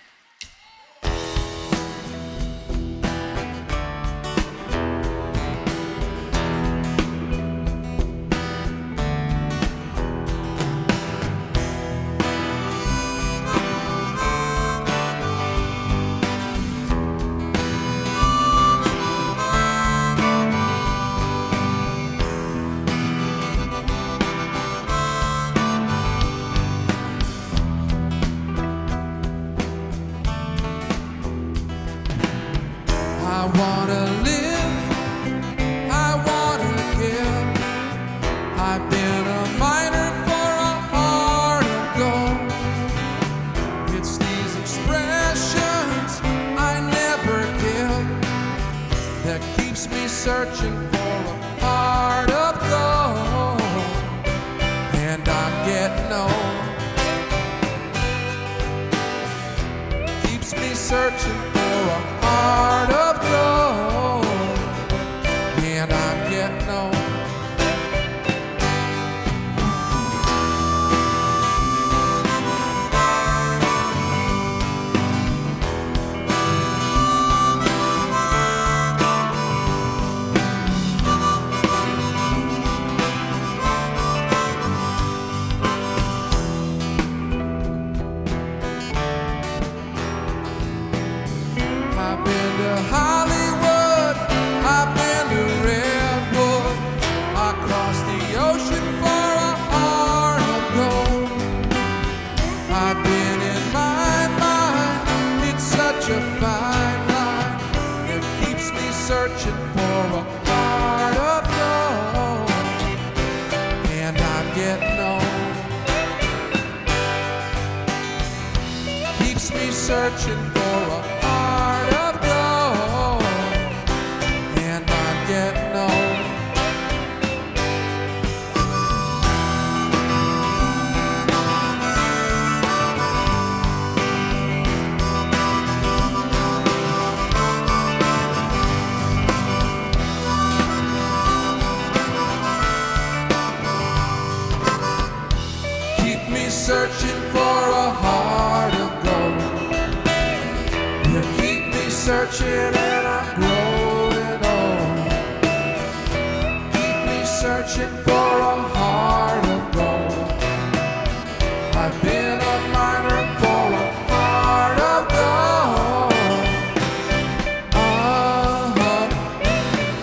I wanna live, I wanna give. I've been a miner for a heart of gold. It's these expressions I never give that keeps me searching for a heart of gold. And I'm getting old. Keeps me searching for a heart of gold, and I'm getting old. I've been to Hollywood, I've been to Redwood, I crossed the ocean for a heart of gold. I've been in my mind, it's such a fine line, it keeps me searching for a heart of gold, and I'm getting old. Keeps me searching for a heart of gold, and I'm getting old. Keep me searching for a heart of gold. You keep me searching and I'm growing old. Keep me searching for a heart of gold. I've been a miner for a heart of gold.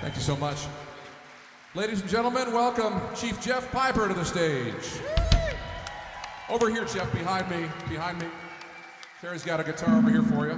Thank you so much. Ladies and gentlemen, welcome Chief Jeff Piper to the stage. Over here, Jeff, behind me, behind me. Terry's got a guitar over here for you.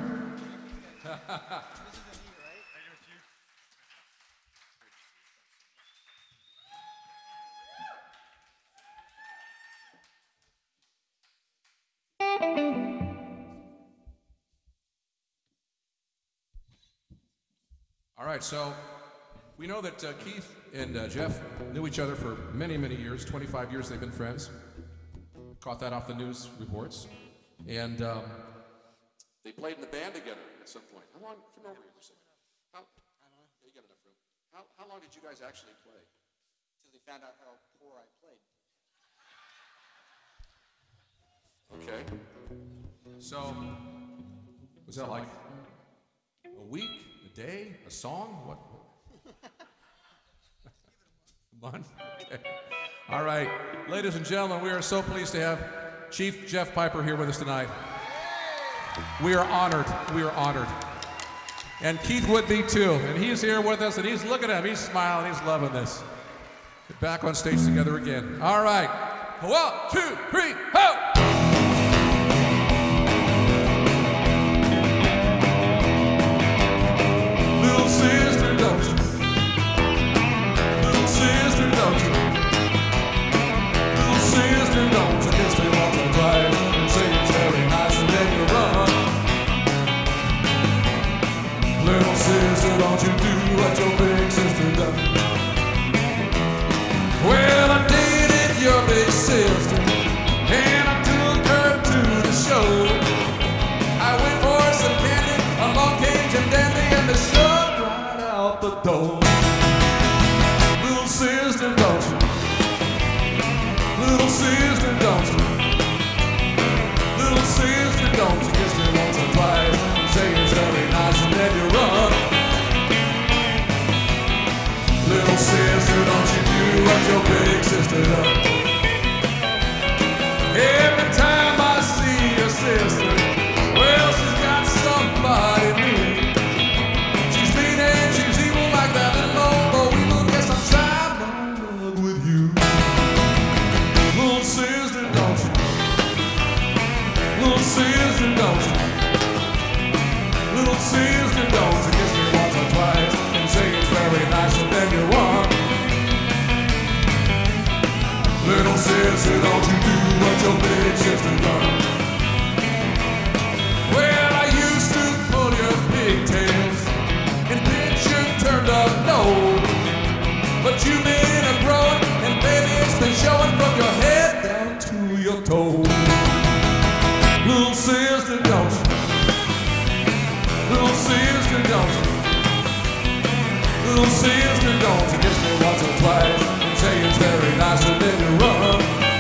All right, so we know that Keith and Jeff knew each other for many, many years. 25 years they've been friends. Caught that off the news reports. And they played in the band together at some point. How long? Come over here for a second. Yeah, you got enough room. How long did you guys actually play? Until they found out how poor I played. Okay. So, was that like a week, a day, a song? What? A month? Okay. All right. Ladies and gentlemen, we are so pleased to have Chief Jeff Piper here with us tonight. We are honored. We are honored. And Keith would be too. And he's here with us, and he's looking at him. He's smiling. He's loving this. Get back on stage together again. All right. 1, 2, 3, ho! Little sister, don't you? Little sister, don't you? Little sister, don't you? Kiss me once or twice and say it's very nice and then you run. Little sister, don't you do what your big sister does? Well, I dated your big sister and I took her to the show. I went for some candy, along came Jim Dandy and the show right out the door. Little sister, don't you? Little sister, don't you? Little sister, don't you? Kiss me once or twice and say it's very nice and then you run. Little sister, don't you do what your big sister does? Every time I see your sister, well, she's got somebody new. She's mean and she's evil like that little old boy evil. Guess I'm trying my luck with you. Little sister, don't you? Little sister, don't you? Little sister, don't you? Kiss me once or twice and say it's very nice and then you run. Little sister, don't you do what your big sister done? Well, I used to pull your pigtails and pinch your turned up nose, but you've been a growing and baby it's been showing from your head down to your toes. Little sister, don't you? Little sister, don't you? Little sister, don't you? Kiss me once or twice and say it's very nice and then you run.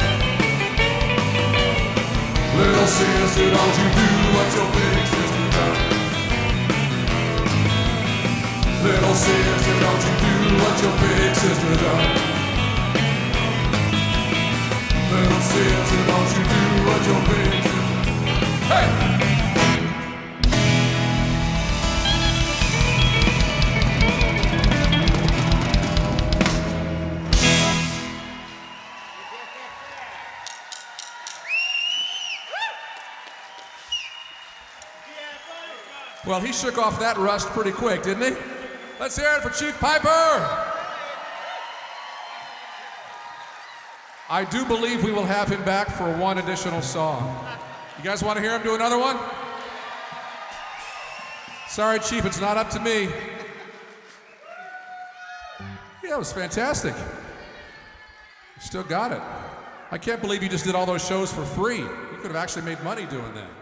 Little sister, don't you do what your big sister done? Little sister, don't you do what your big sister done? Little sister, don't you do what your big sister... Hey! Well, he shook off that rust pretty quick, didn't he? Let's hear it for Chief Piper. I do believe we will have him back for one additional song. You guys want to hear him do another one? Sorry, Chief, it's not up to me. Yeah, it was fantastic. You still got it. I can't believe you just did all those shows for free. You could have actually made money doing that.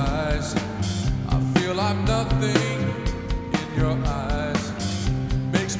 I feel I'm nothing in your eyes. Makes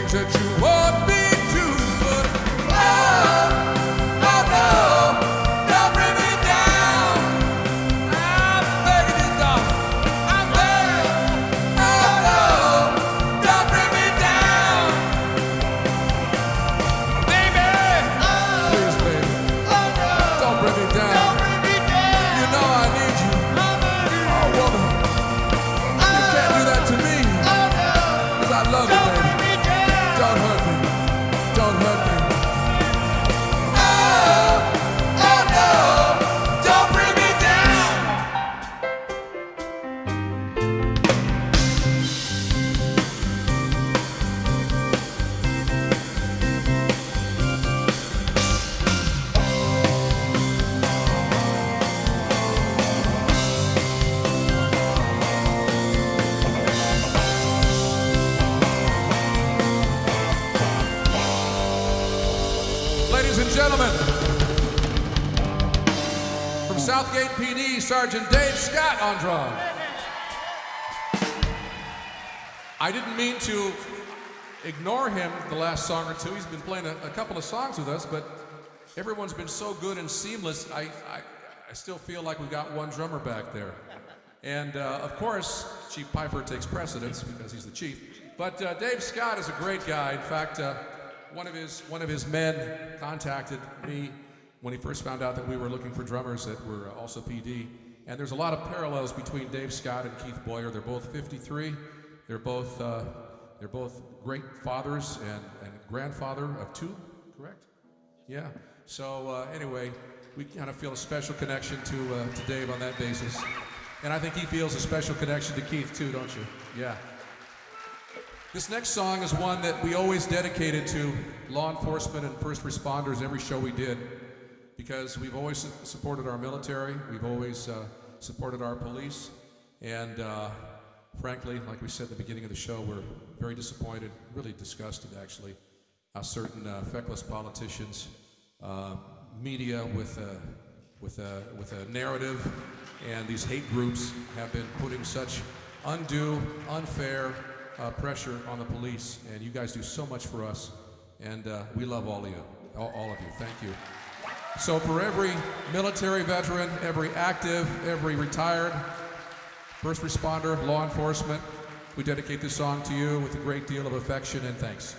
things that you want me to, but oh no, don't bring me down. I'm begging you, darling, I'm begging. Oh no, don't bring me down, baby. Please, baby, don't bring me down. You know I need you. Oh, woman, you can't do that to me, 'cause I love you, baby. Don't hurt me. Don't hurt me. Oh, oh no, don't bring me down. Ladies and gentlemen, from Southgate PD, Sergeant Dave Scott on drums. I didn't mean to ignore him the last song or two. He's been playing a couple of songs with us, but everyone's been so good and seamless. I still feel like we've got one drummer back there. And of course, Chief Piper takes precedence because he's the chief. But Dave Scott is a great guy. In fact, one of his men contacted me when he first found out that we were looking for drummers that were also PD. And there's a lot of parallels between Dave Scott and Keith Boyer. They're both 53. They're both great fathers and grandfather of two, correct? Yeah. So anyway, we kind of feel a special connection to Dave on that basis. And I think he feels a special connection to Keith too, don't you? Yeah. This next song is one that we always dedicated to law enforcement and first responders every show we did, because we've always supported our military, we've always supported our police, and frankly, like we said at the beginning of the show, we're very disappointed, really disgusted actually, how certain feckless politicians, media with a narrative, and these hate groups have been putting such undue, unfair pressure on the police, and you guys do so much for us, and we love all of you. Thank you. So for every military veteran, every active, every retired, first responder, law enforcement, we dedicate this song to you with a great deal of affection and thanks.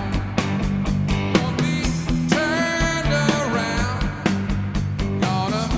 Gonna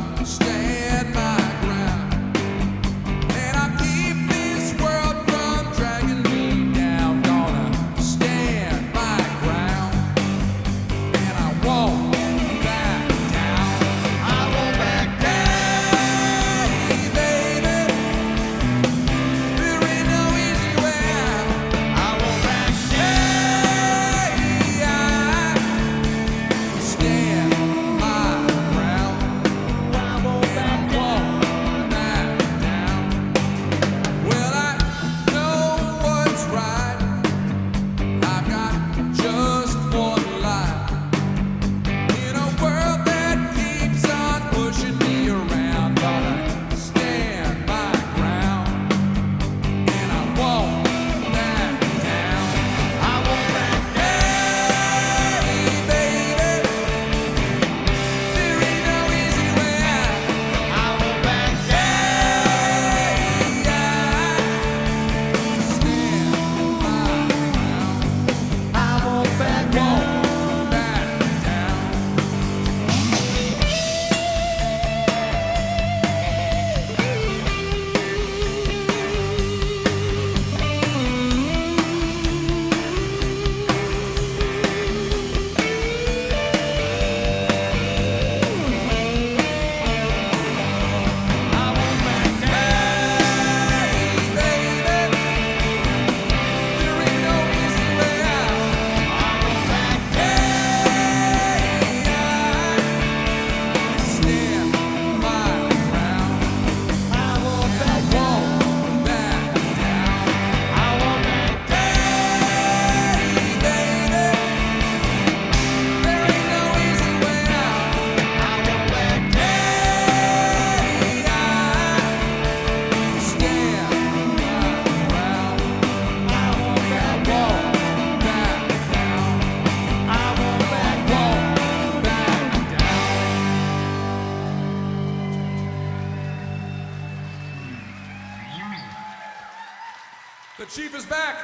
The chief is back.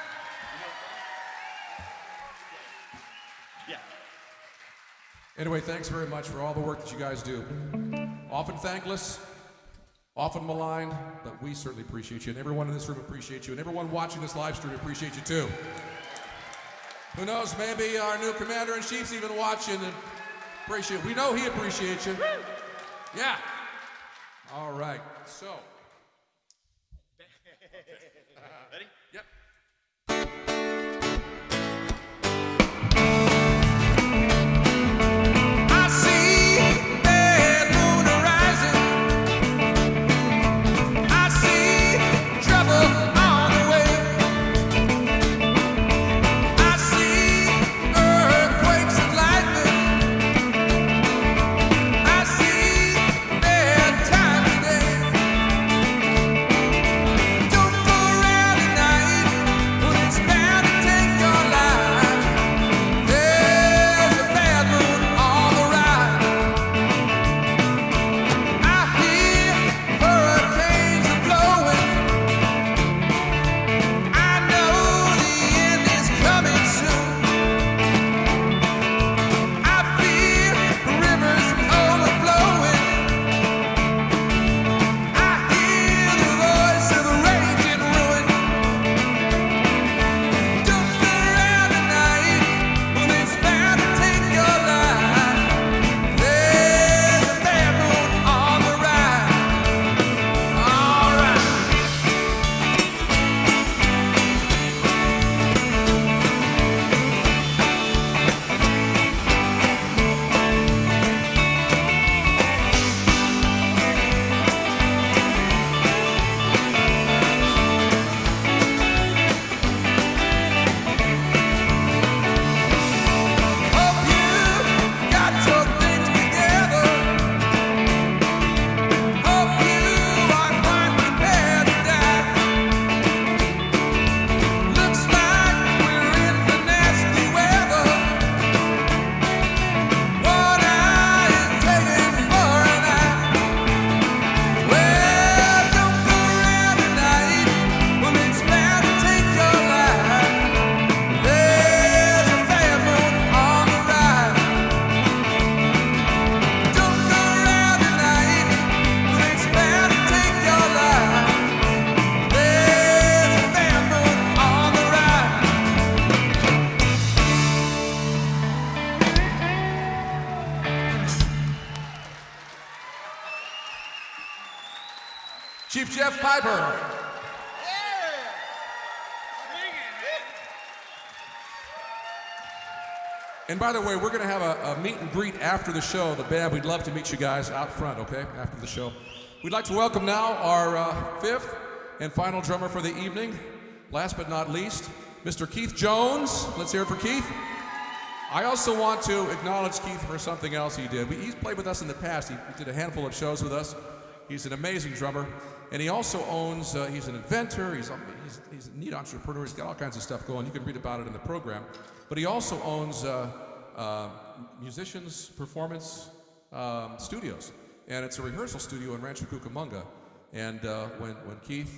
Yeah. Anyway, thanks very much for all the work that you guys do. Often thankless, often maligned, but we certainly appreciate you, and everyone in this room appreciates you, and everyone watching this live stream appreciates you too. Who knows, maybe our new commander-in-chief's even watching and appreciate. We know he appreciates you. Yeah. All right, so. Ready? Yep. I see that moon rising. I see trouble on the way. I see earthquakes and lightning. I see bad times today. Don't go around at night when it's bound to take your life. There's a bad moon on the rise. I hear hurricanes are blowing. I know the end is coming soon. I feel rivers overflowing. I hear the voice of raging ruin. Don't go around at night when it's bound to take your life. There's a bad moon on the rise. All right. Hope you got your things together. Hope you are quite prepared to die. Looks like we're in the nasty weather. One eye is taken for an eye. Well, don't go around at night when it's bound to take your life. There's a bad moon on the rise. Don't go around at night when it's bound to take your life. There's a bad moon on the rise. Chief Jeff Piper. And by the way, we're going to have a meet and greet after the show. The band, we'd love to meet you guys out front, okay, after the show. We'd like to welcome now our fifth and final drummer for the evening. Last but not least, Mr. Keith Jones. Let's hear it for Keith. I also want to acknowledge Keith for something else he did. He's played with us in the past. He did a handful of shows with us. He's an amazing drummer. And he also owns, he's an inventor, he's a neat entrepreneur, he's got all kinds of stuff going. You can read about it in the program. But he also owns musicians' performance studios. And it's a rehearsal studio in Rancho Cucamonga. And when Keith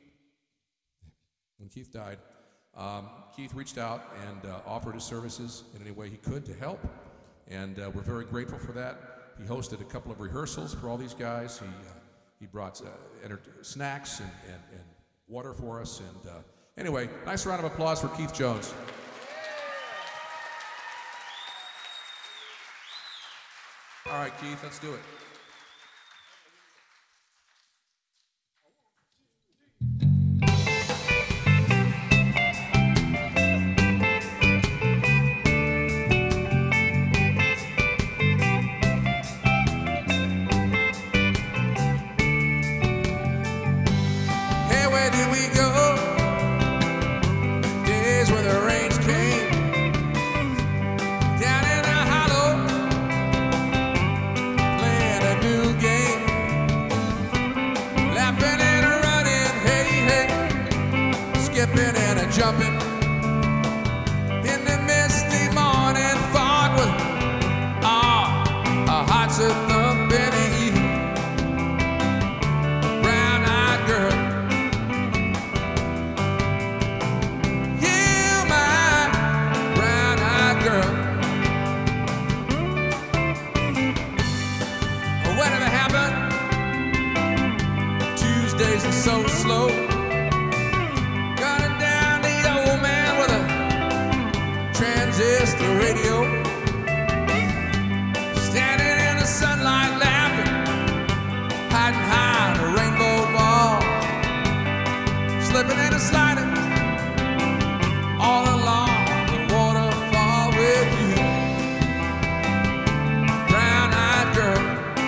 died, Keith reached out and offered his services in any way he could to help. And we're very grateful for that. He hosted a couple of rehearsals for all these guys. He brought snacks and water for us. And anyway, nice round of applause for Keith Jones. All right, Keith, let's do it. Hey, where did we go? Days where the rains came down in a hollow, playing a new game, laughing and running, hey, hey, skipping and a jumping in the misty morning fog with our hearts a thumping and you, brown-eyed girl. days are so slow. Gunning down the old man with a transistor radio. Standing in the sunlight laughing, hiding behind a rainbow wall. Slipping and sliding all along the waterfall with you, brown-eyed girl.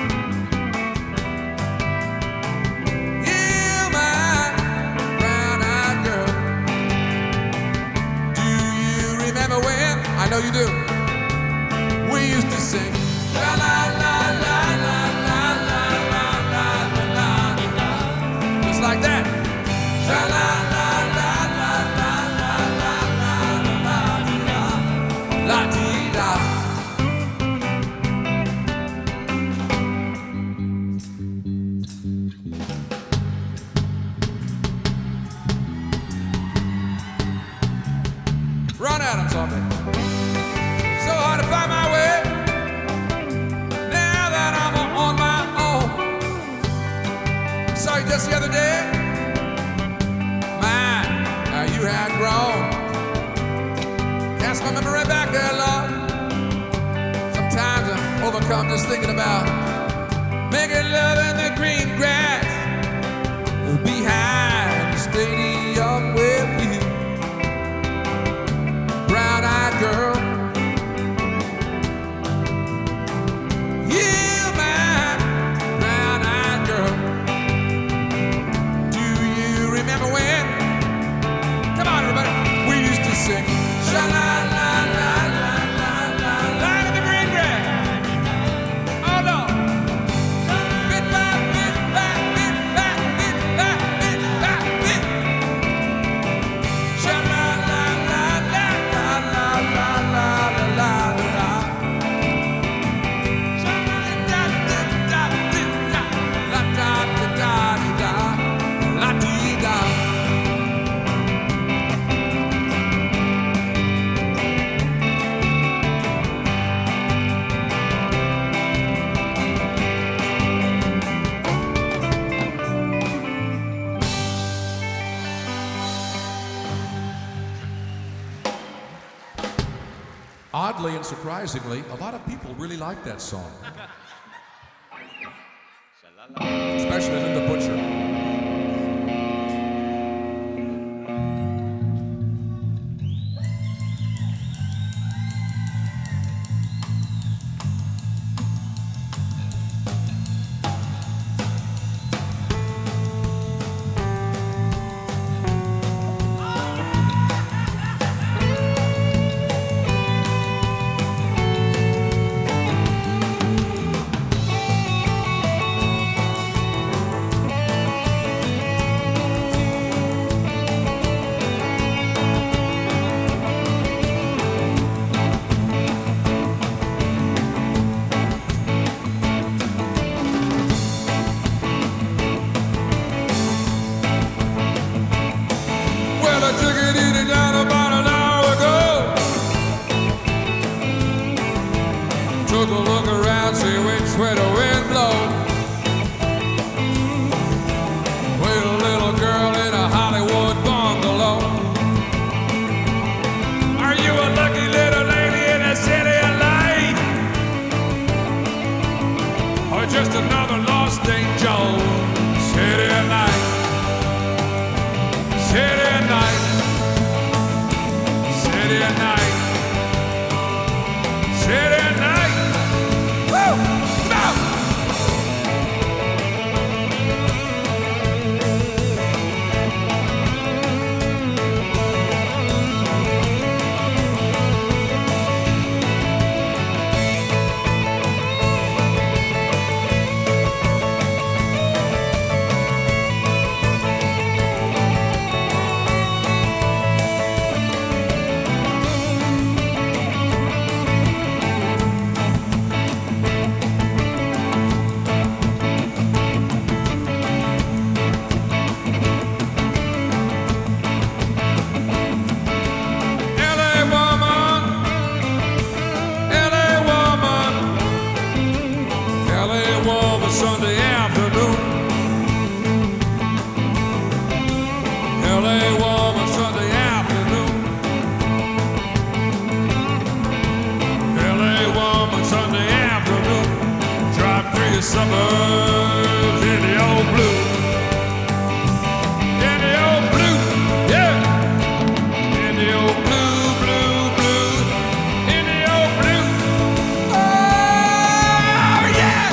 You, my brown-eyed girl. Do you remember when? I know you do. We used to sing la la la la la la la la la la la, just like that. La la la la la la la la la la la dee da. Ron Adams on me. So hard to find my way now that I'm on my own. Saw you just the other day. Man, how you had grown. Cast my memory back there, Lord. Sometimes I'm overcome just thinking about making love in the green grass behind the stadium with you, brown-eyed girl. You, my brown-eyed girl. Do you remember when? Come on, everybody. We used to sing sha la la la la la la la in the green grass. Oh no. Bit by bit by bit by bit by bit by bit. Sha la la la la la la la la la la. Sha la da da da da la da da da da la dee da. Oddly and surprisingly, a lot of people really like that song. Especially Linda Butcher. suburbs in the old blue. In the old blue, yeah. In the old blue, blue, blue. In the old blue. Oh, yeah.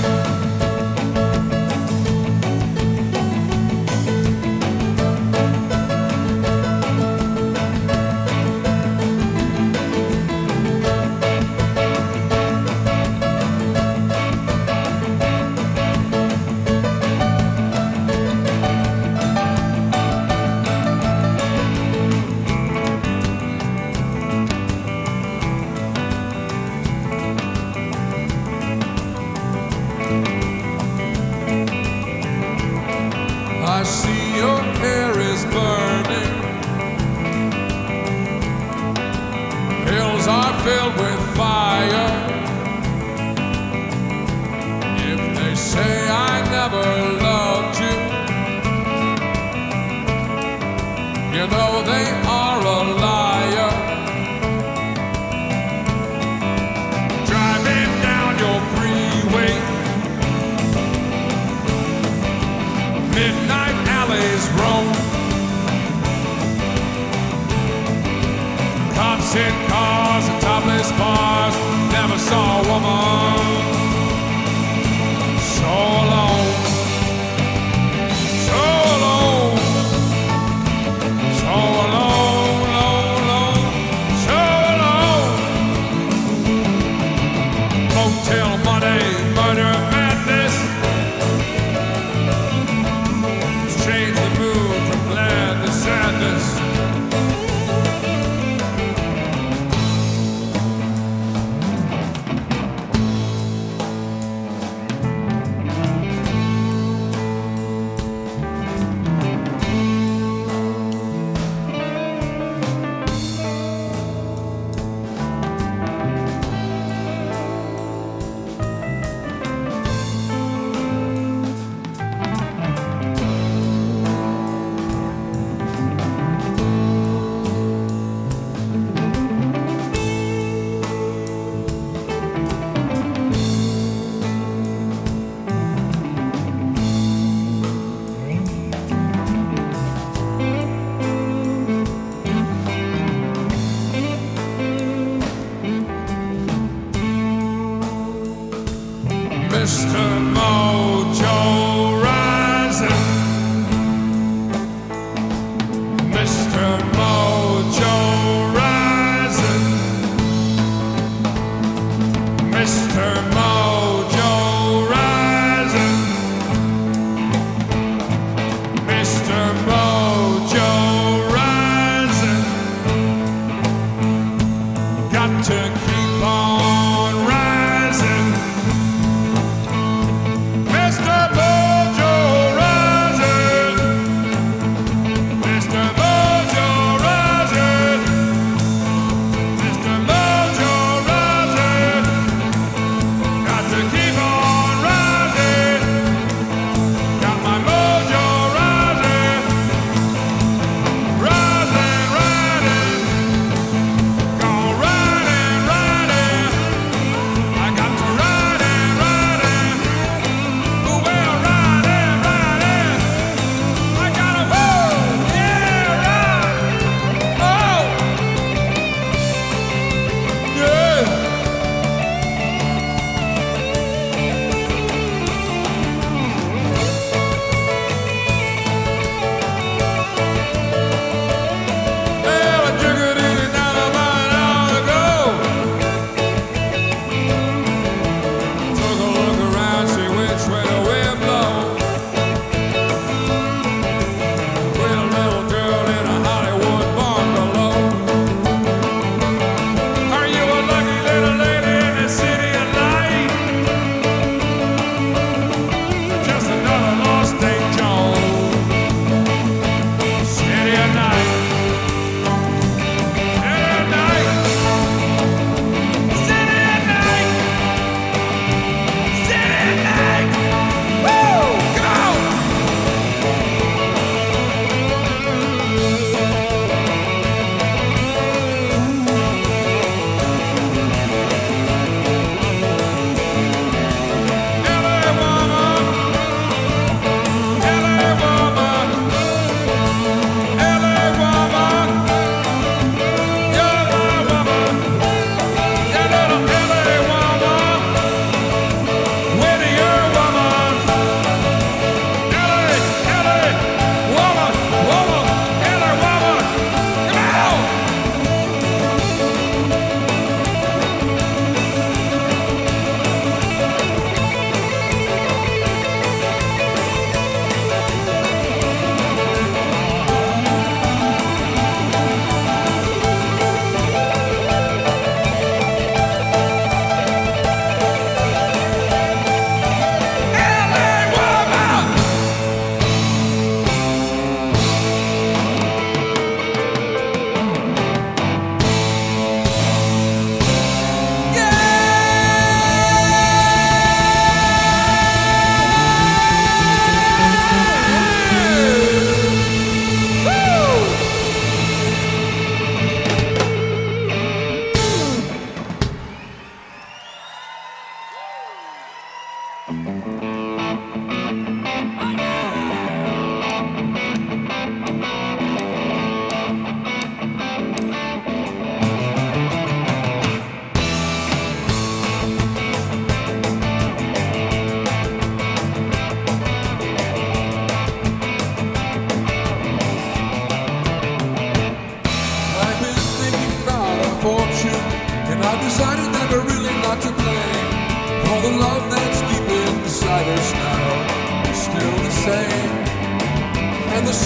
I see your hair is burning. Hills are filled with fire. If they say I never loved you, you know they are a liar. Driving down your freeway, midnight alleys roam. Cops in cars and topless bars. Never saw a woman so alone. So alone. So alone, alone, alone. So alone. Motel money, murder, madness. Change the mood from glad to sadness.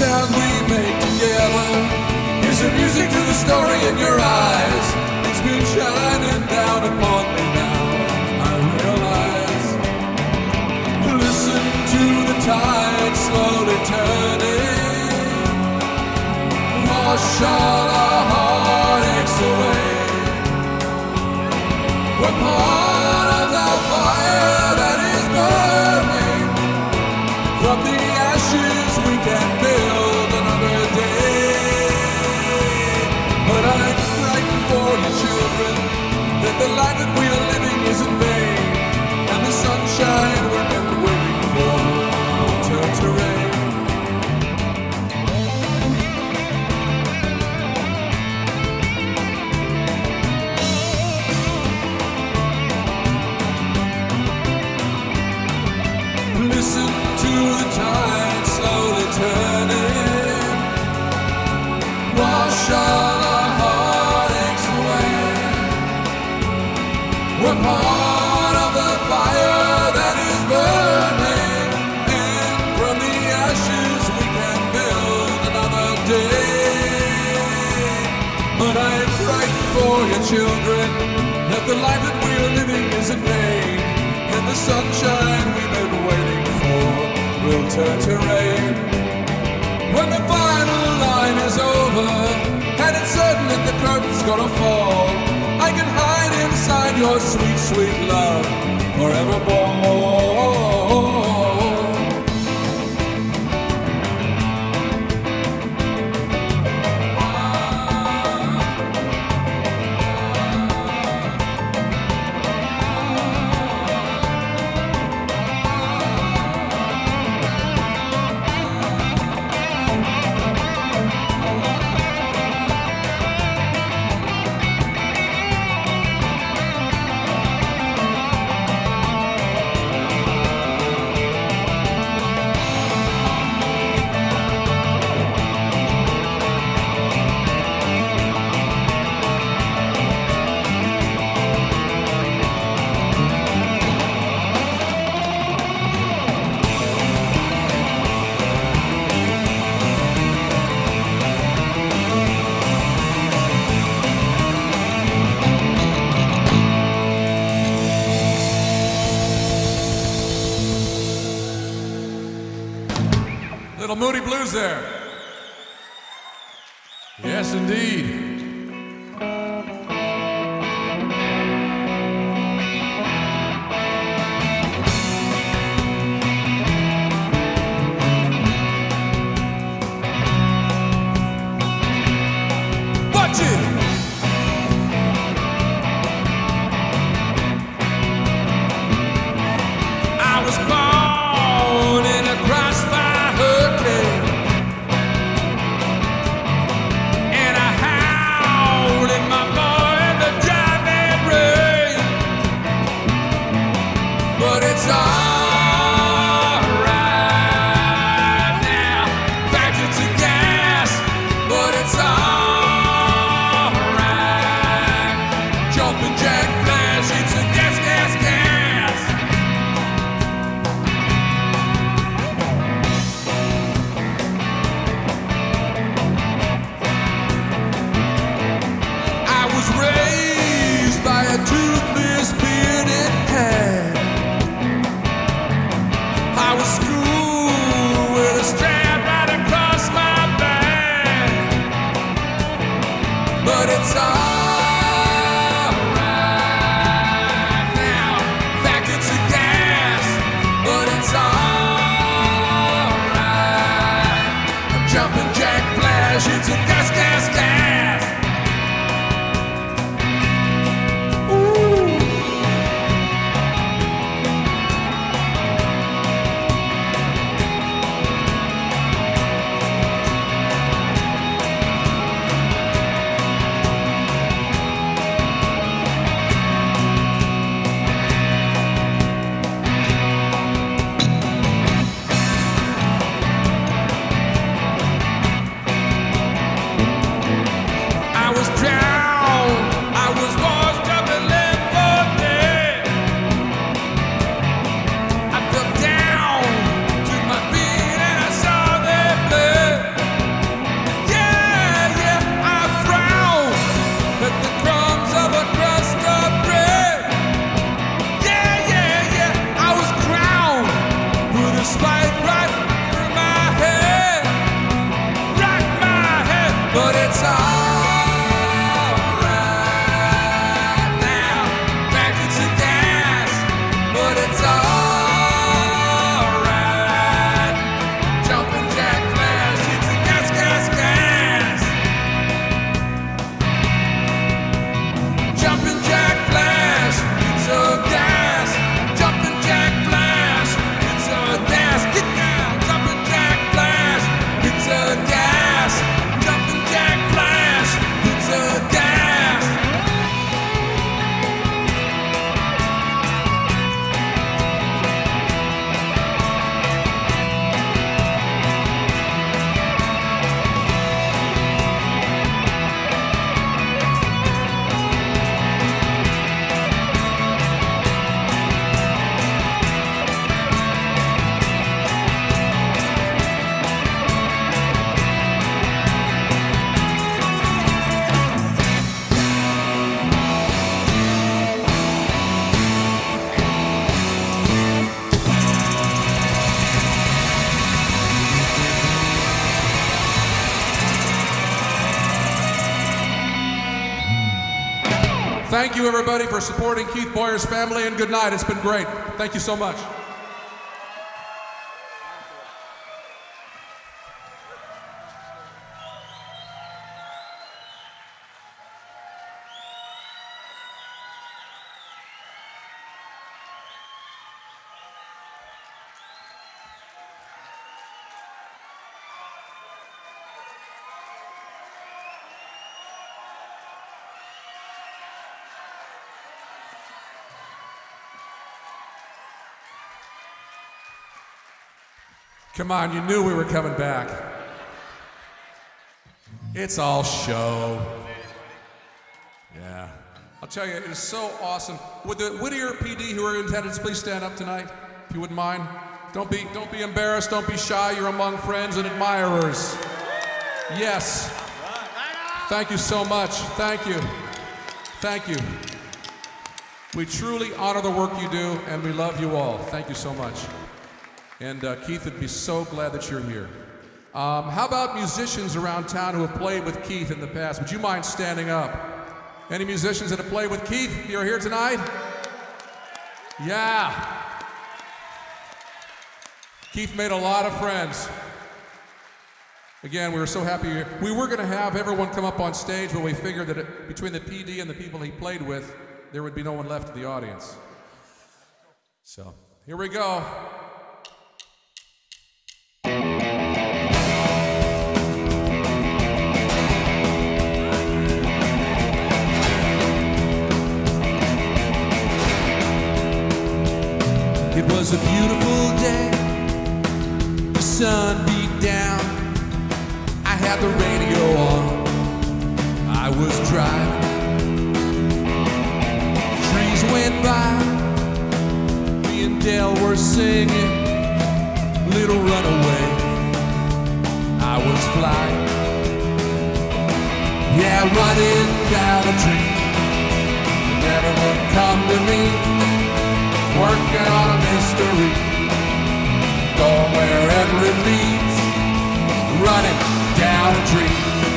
sounds we make together. Here's the music to the story in your eyes. It's been shining down upon me now, I realize. Listen to the tide slowly turning, wash all our heartaches away. We're part of the fire that is burning. From the ashes we can build another day. But I'm frightened for you children, that the life that we are living is in vain, and the sunshine we've been waiting for will turn to rain. Listen to the tide slowly turning, wash all our heartaches away. We're part of the fire that is burning, and from the ashes we can build another day. But I'm frightened for your children, that the life that we are living is in vain, and the sunshine we've been waiting for will turn to rain. When the final line is over, and it's certain that the curtain's gonna fall, I can hide inside your sweet, sweet love forevermore. Little Moody Blues there. Yes, indeed. Watch it. I was born in a crossfire hurricane, and I howled in my spike right through my head, right my head, but it's alright now. In fact, it's a gas, but it's alright. Jumping jack flash, it's a gas, gas, gas. Jumping jack flash, it's a gas. Jumping jack flash, it's a gas. Get down, jumping jack flash, it's a gas. Jumping jack flash, it's a gas. Thank you, everybody, for supporting Keith Boyer's family, and good night. It's been great. Thank you so much. Come on, you knew we were coming back. It's all show. Yeah. I'll tell you, it is so awesome. Would the Whittier PD who are in attendance please stand up tonight, if you wouldn't mind? Don't be embarrassed, don't be shy, you're among friends and admirers. Yes. Thank you so much. Thank you. Thank you. We truly honor the work you do, and we love you all. Thank you so much. And Keith would be so glad that you're here. How about musicians around town who have played with Keith in the past? Would you mind standing up? Any musicians that have played with Keith? You're here tonight? Yeah. Keith made a lot of friends. Again, we were so happy you're here. We were going to have everyone come up on stage, but we figured that between the PD and the people he played with, there would be no one left in the audience. So, here we go. It was a beautiful day, the sun beat down, I had the radio on, I was driving, trees went by, me and Dale were singing, Little Runaway, I was flying, yeah, running down a dream, never would come to me. Working on a mystery, going wherever it leads, running down a dream.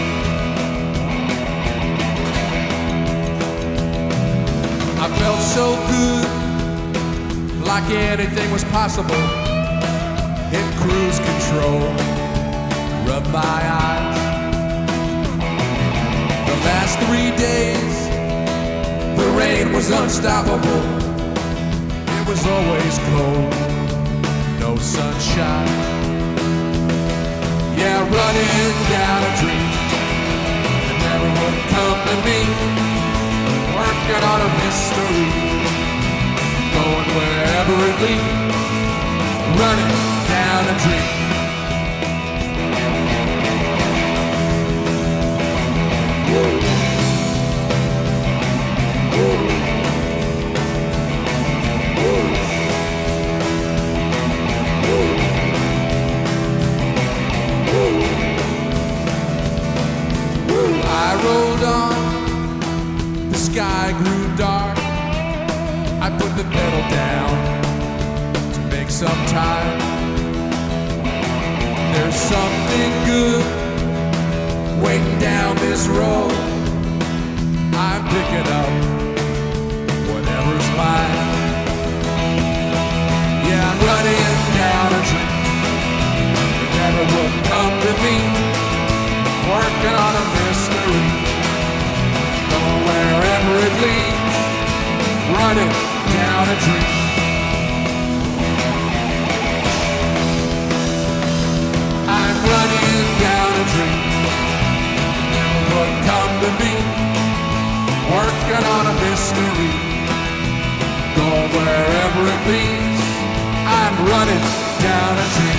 I felt so good, like anything was possible. Hit cruise control, rubbed my eyes. The last 3 days, the rain was unstoppable. It was always cold, no sunshine. Yeah, running down a dream that never would come to me. Working on a mystery, going wherever it leads. Running down a dream. I rolled on, the sky grew dark. I put the pedal down to make some time. this road, I'm picking up whatever's mine. Yeah, I'm running down a dream that never will come to me. Working on a mystery, going wherever it leads. Running down a dream. I'm running down a dream, never will come to me. Working on a mystery, going wherever it leads. I'm running down a dream.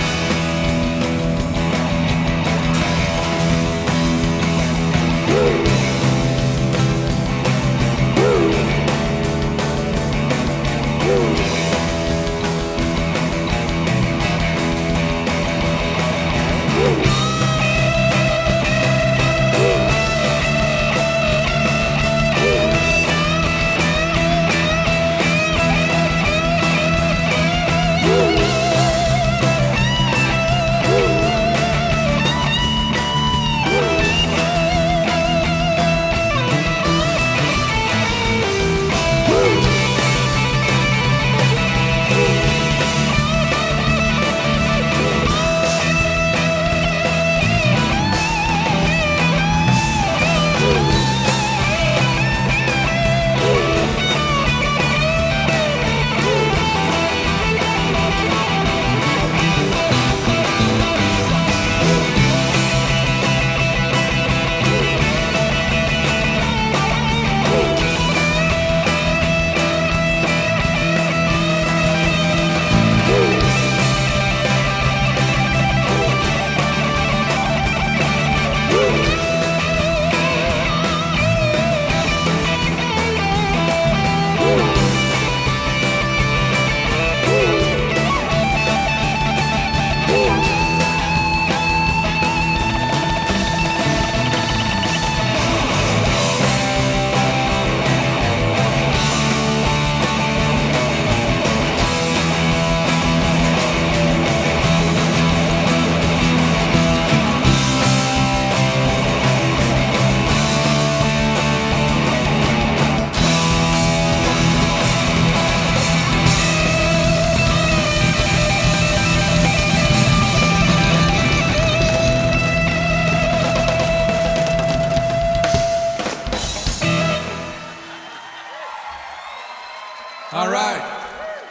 All right.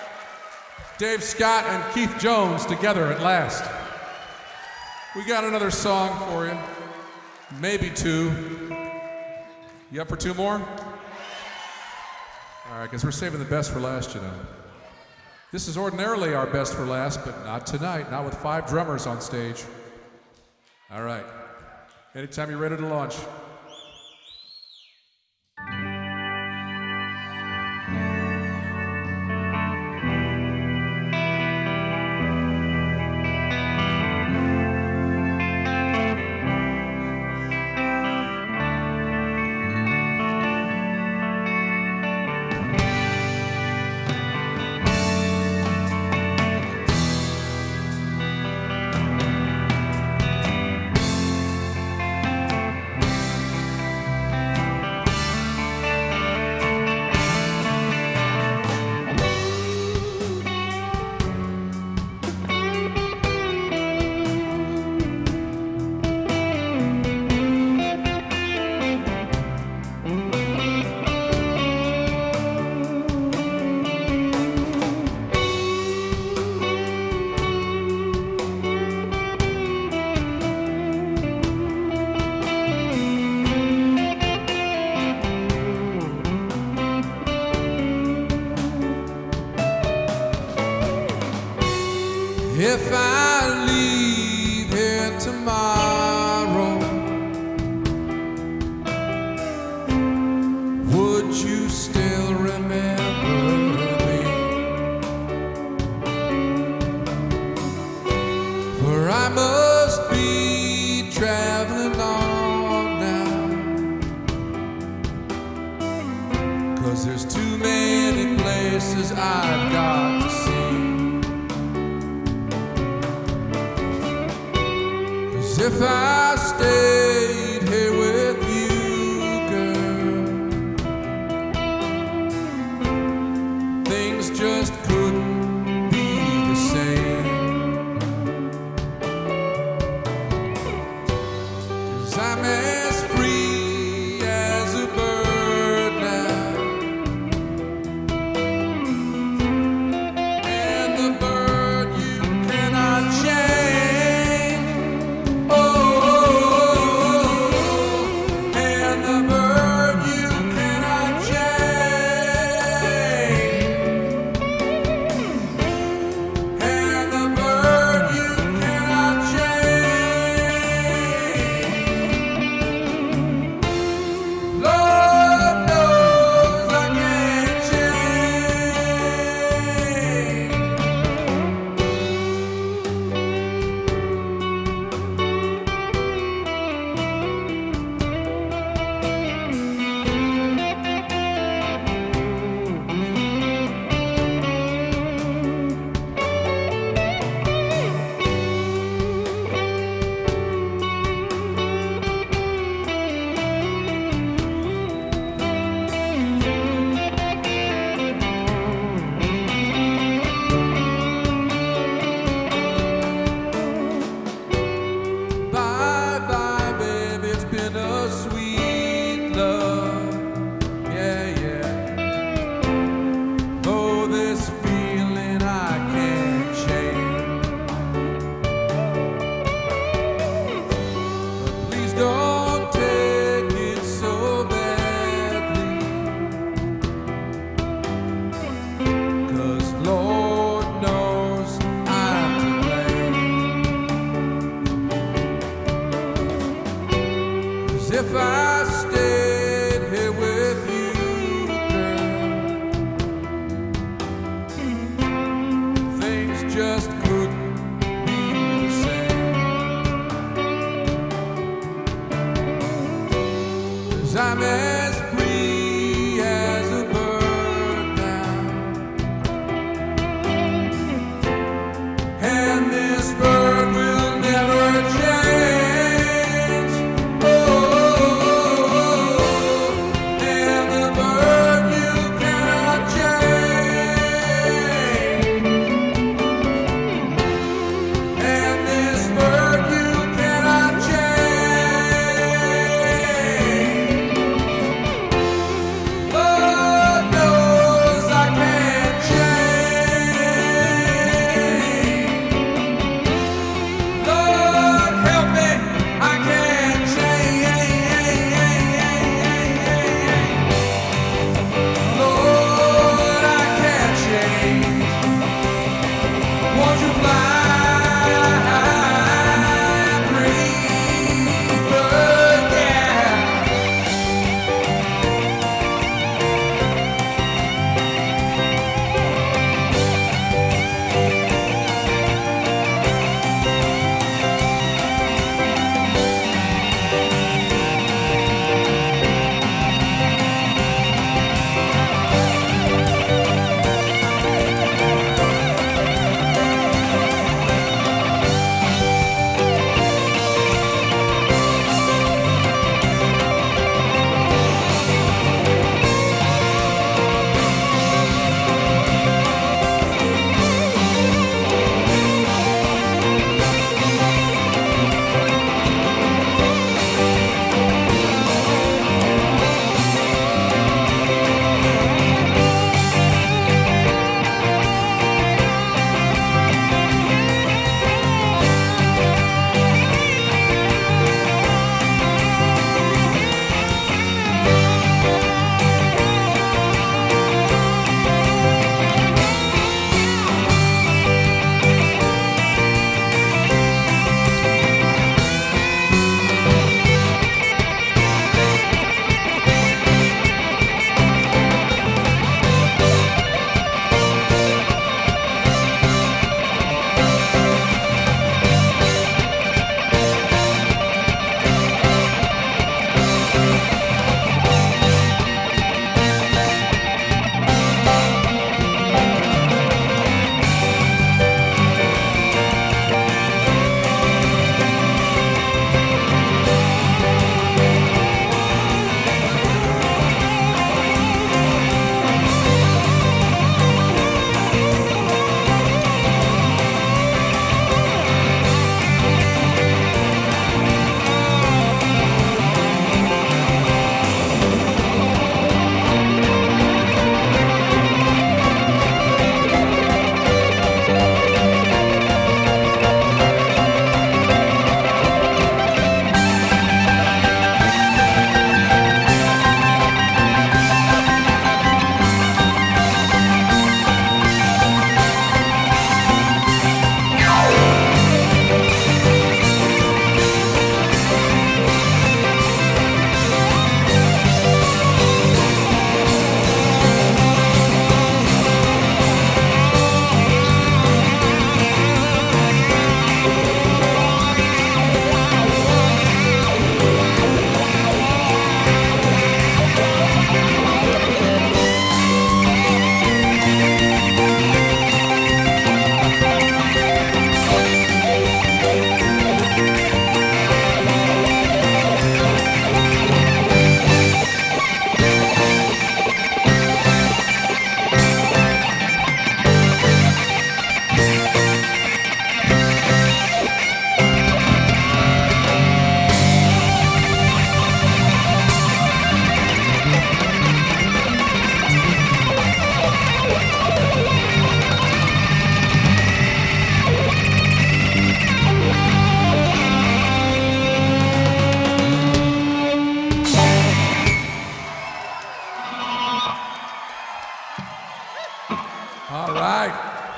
Dave Scott and Keith Jones together at last. We got another song for you. Maybe two. You up for two more? All right, because we're saving the best for last, you know. This is ordinarily our best for last, but not tonight, not with 5 drummers on stage. All right. Anytime you're ready to launch. If I leave here tomorrow, would you still remember me? For I must be traveling on now, 'cause there's too many places I've got to see. If I stayed here with you, if I stayed here with you, girl, things just couldn't be the same. 'Cause I'm as free as a bird now, and this bird will never change. Oh, and the bird you cannot change, and this bird you cannot change. Lord knows I can't change. Lord help me, I can't change. Lord, I can't change. Won't you fly, free bird, yeah.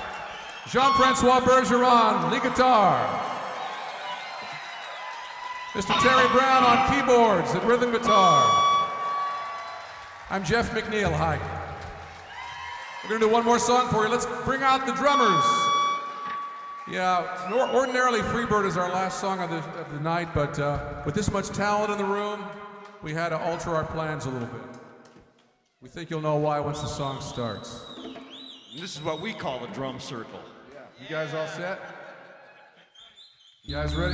Jean-Francois Bergeron, lead guitar. Mr. Terry Brown on keyboards and rhythm guitar. I'm Jeff McNeil, hi. We're gonna do one more song for you. Let's bring out the drummers. Yeah, ordinarily Freebird is our last song of the night, but with this much talent in the room, we had to alter our plans a little bit. We think you'll know why once the song starts. And this is what we call a drum circle. Yeah. You guys all set? You guys ready?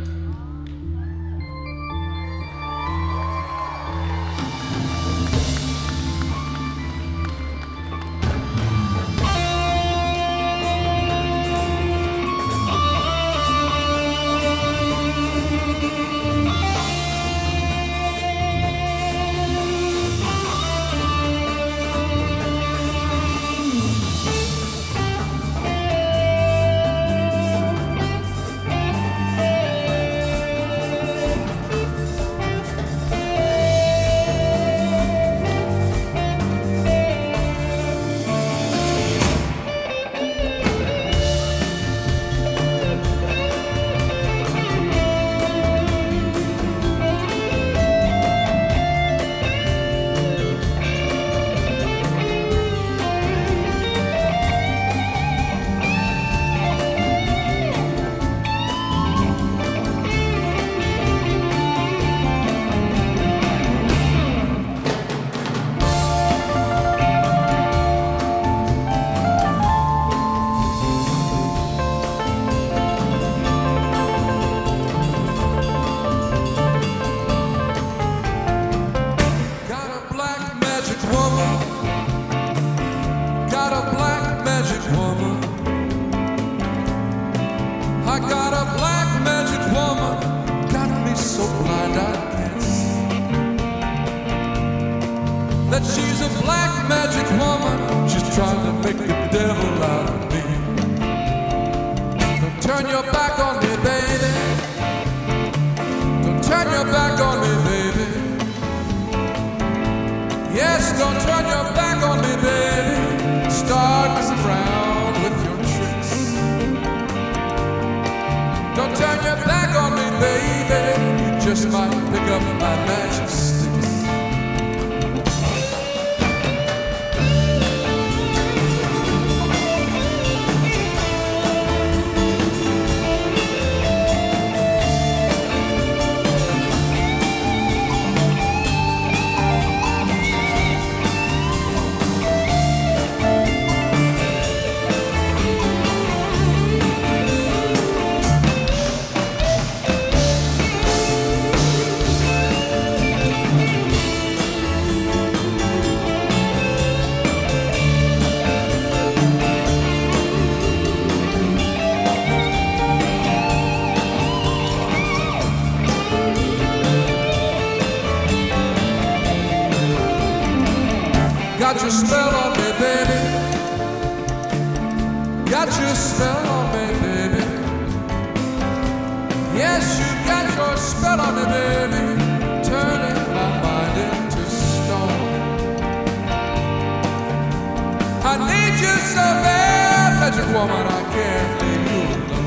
Got your spell on me, baby. Got your spell on me, baby. Yes, you got your spell on me, baby. Turning my mind into stone. I need you so bad, magic woman, I can't leave you alone.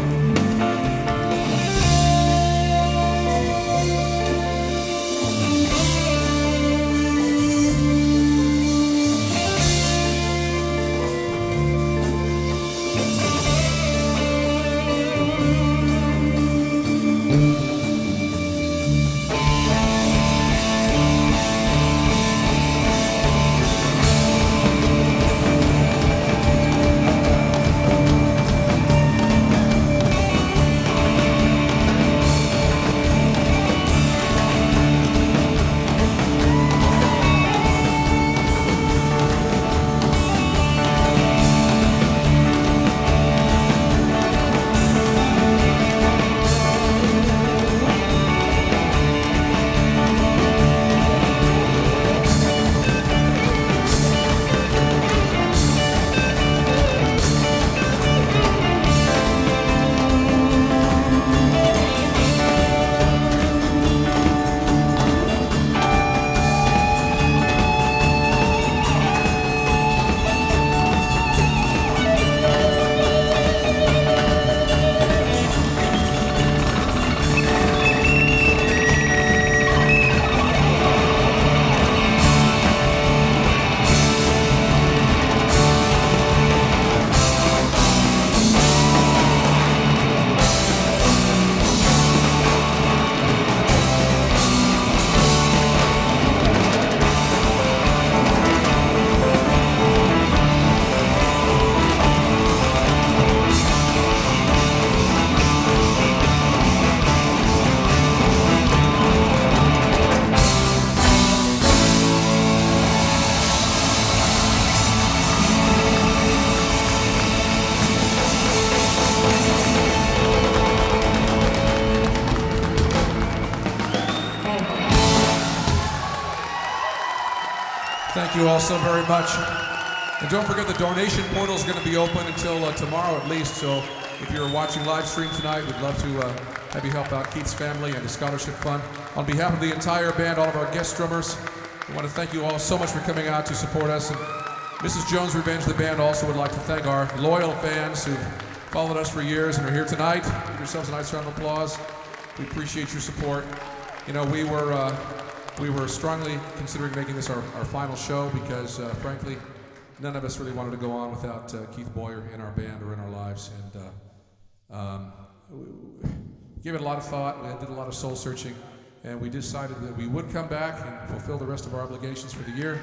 Thank you all so very much. And don't forget the donation portal is going to be open until tomorrow at least. So if you're watching live stream tonight, we'd love to have you help out Keith's family and the scholarship fund. On behalf of the entire band, all of our guest drummers, I want to thank you all so much for coming out to support us. And Mrs. Jones Revenge, the band, also would like to thank our loyal fans who followed us for years and are here tonight. Give yourselves a nice round of applause. We appreciate your support. You know, we were strongly considering making this our final show because, frankly, none of us really wanted to go on without Keith Boyer in our band or in our lives. And we gave it a lot of thought. We did a lot of soul searching, and we decided that we would come back and fulfill the rest of our obligations for the year.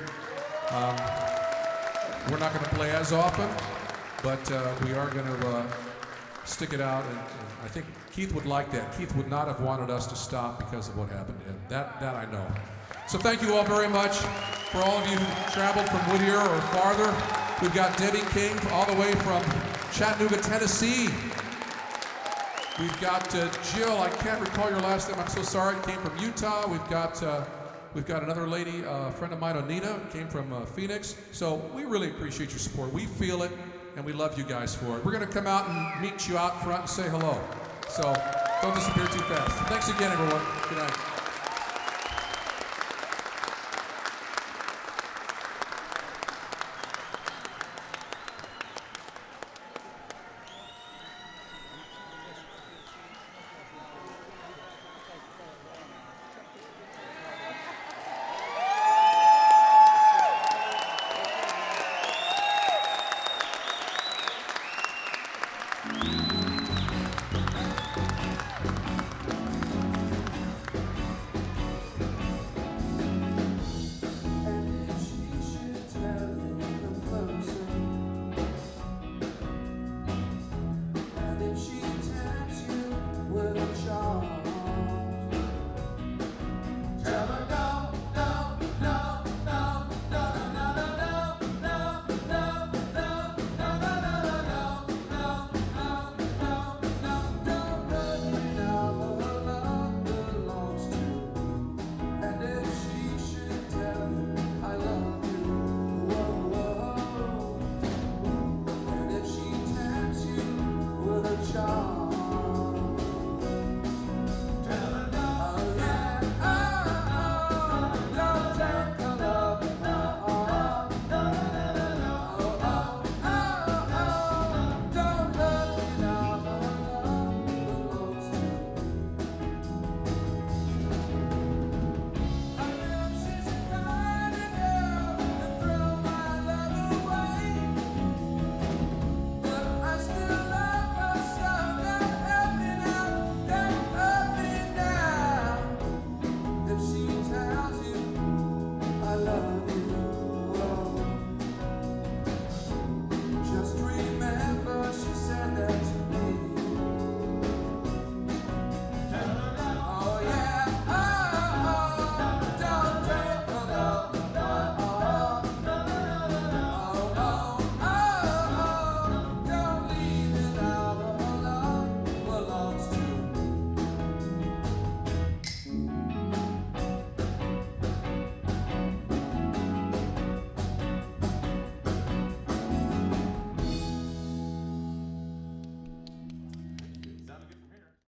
We're not going to play as often, but we are going to stick it out, and I think Keith would like that. Keith would not have wanted us to stop because of what happened to him. That I know. So thank you all very much. For all of you who traveled from Whittier or farther, we've got Debbie King all the way from Chattanooga, Tennessee. We've got Jill, I can't recall your last name, I'm so sorry, came from Utah. We've got another lady, a friend of mine, Anita, came from Phoenix. So we really appreciate your support. We feel it, and we love you guys for it. We're going to come out and meet you out front and say hello. So don't disappear too fast. Thanks again, everyone. Good night.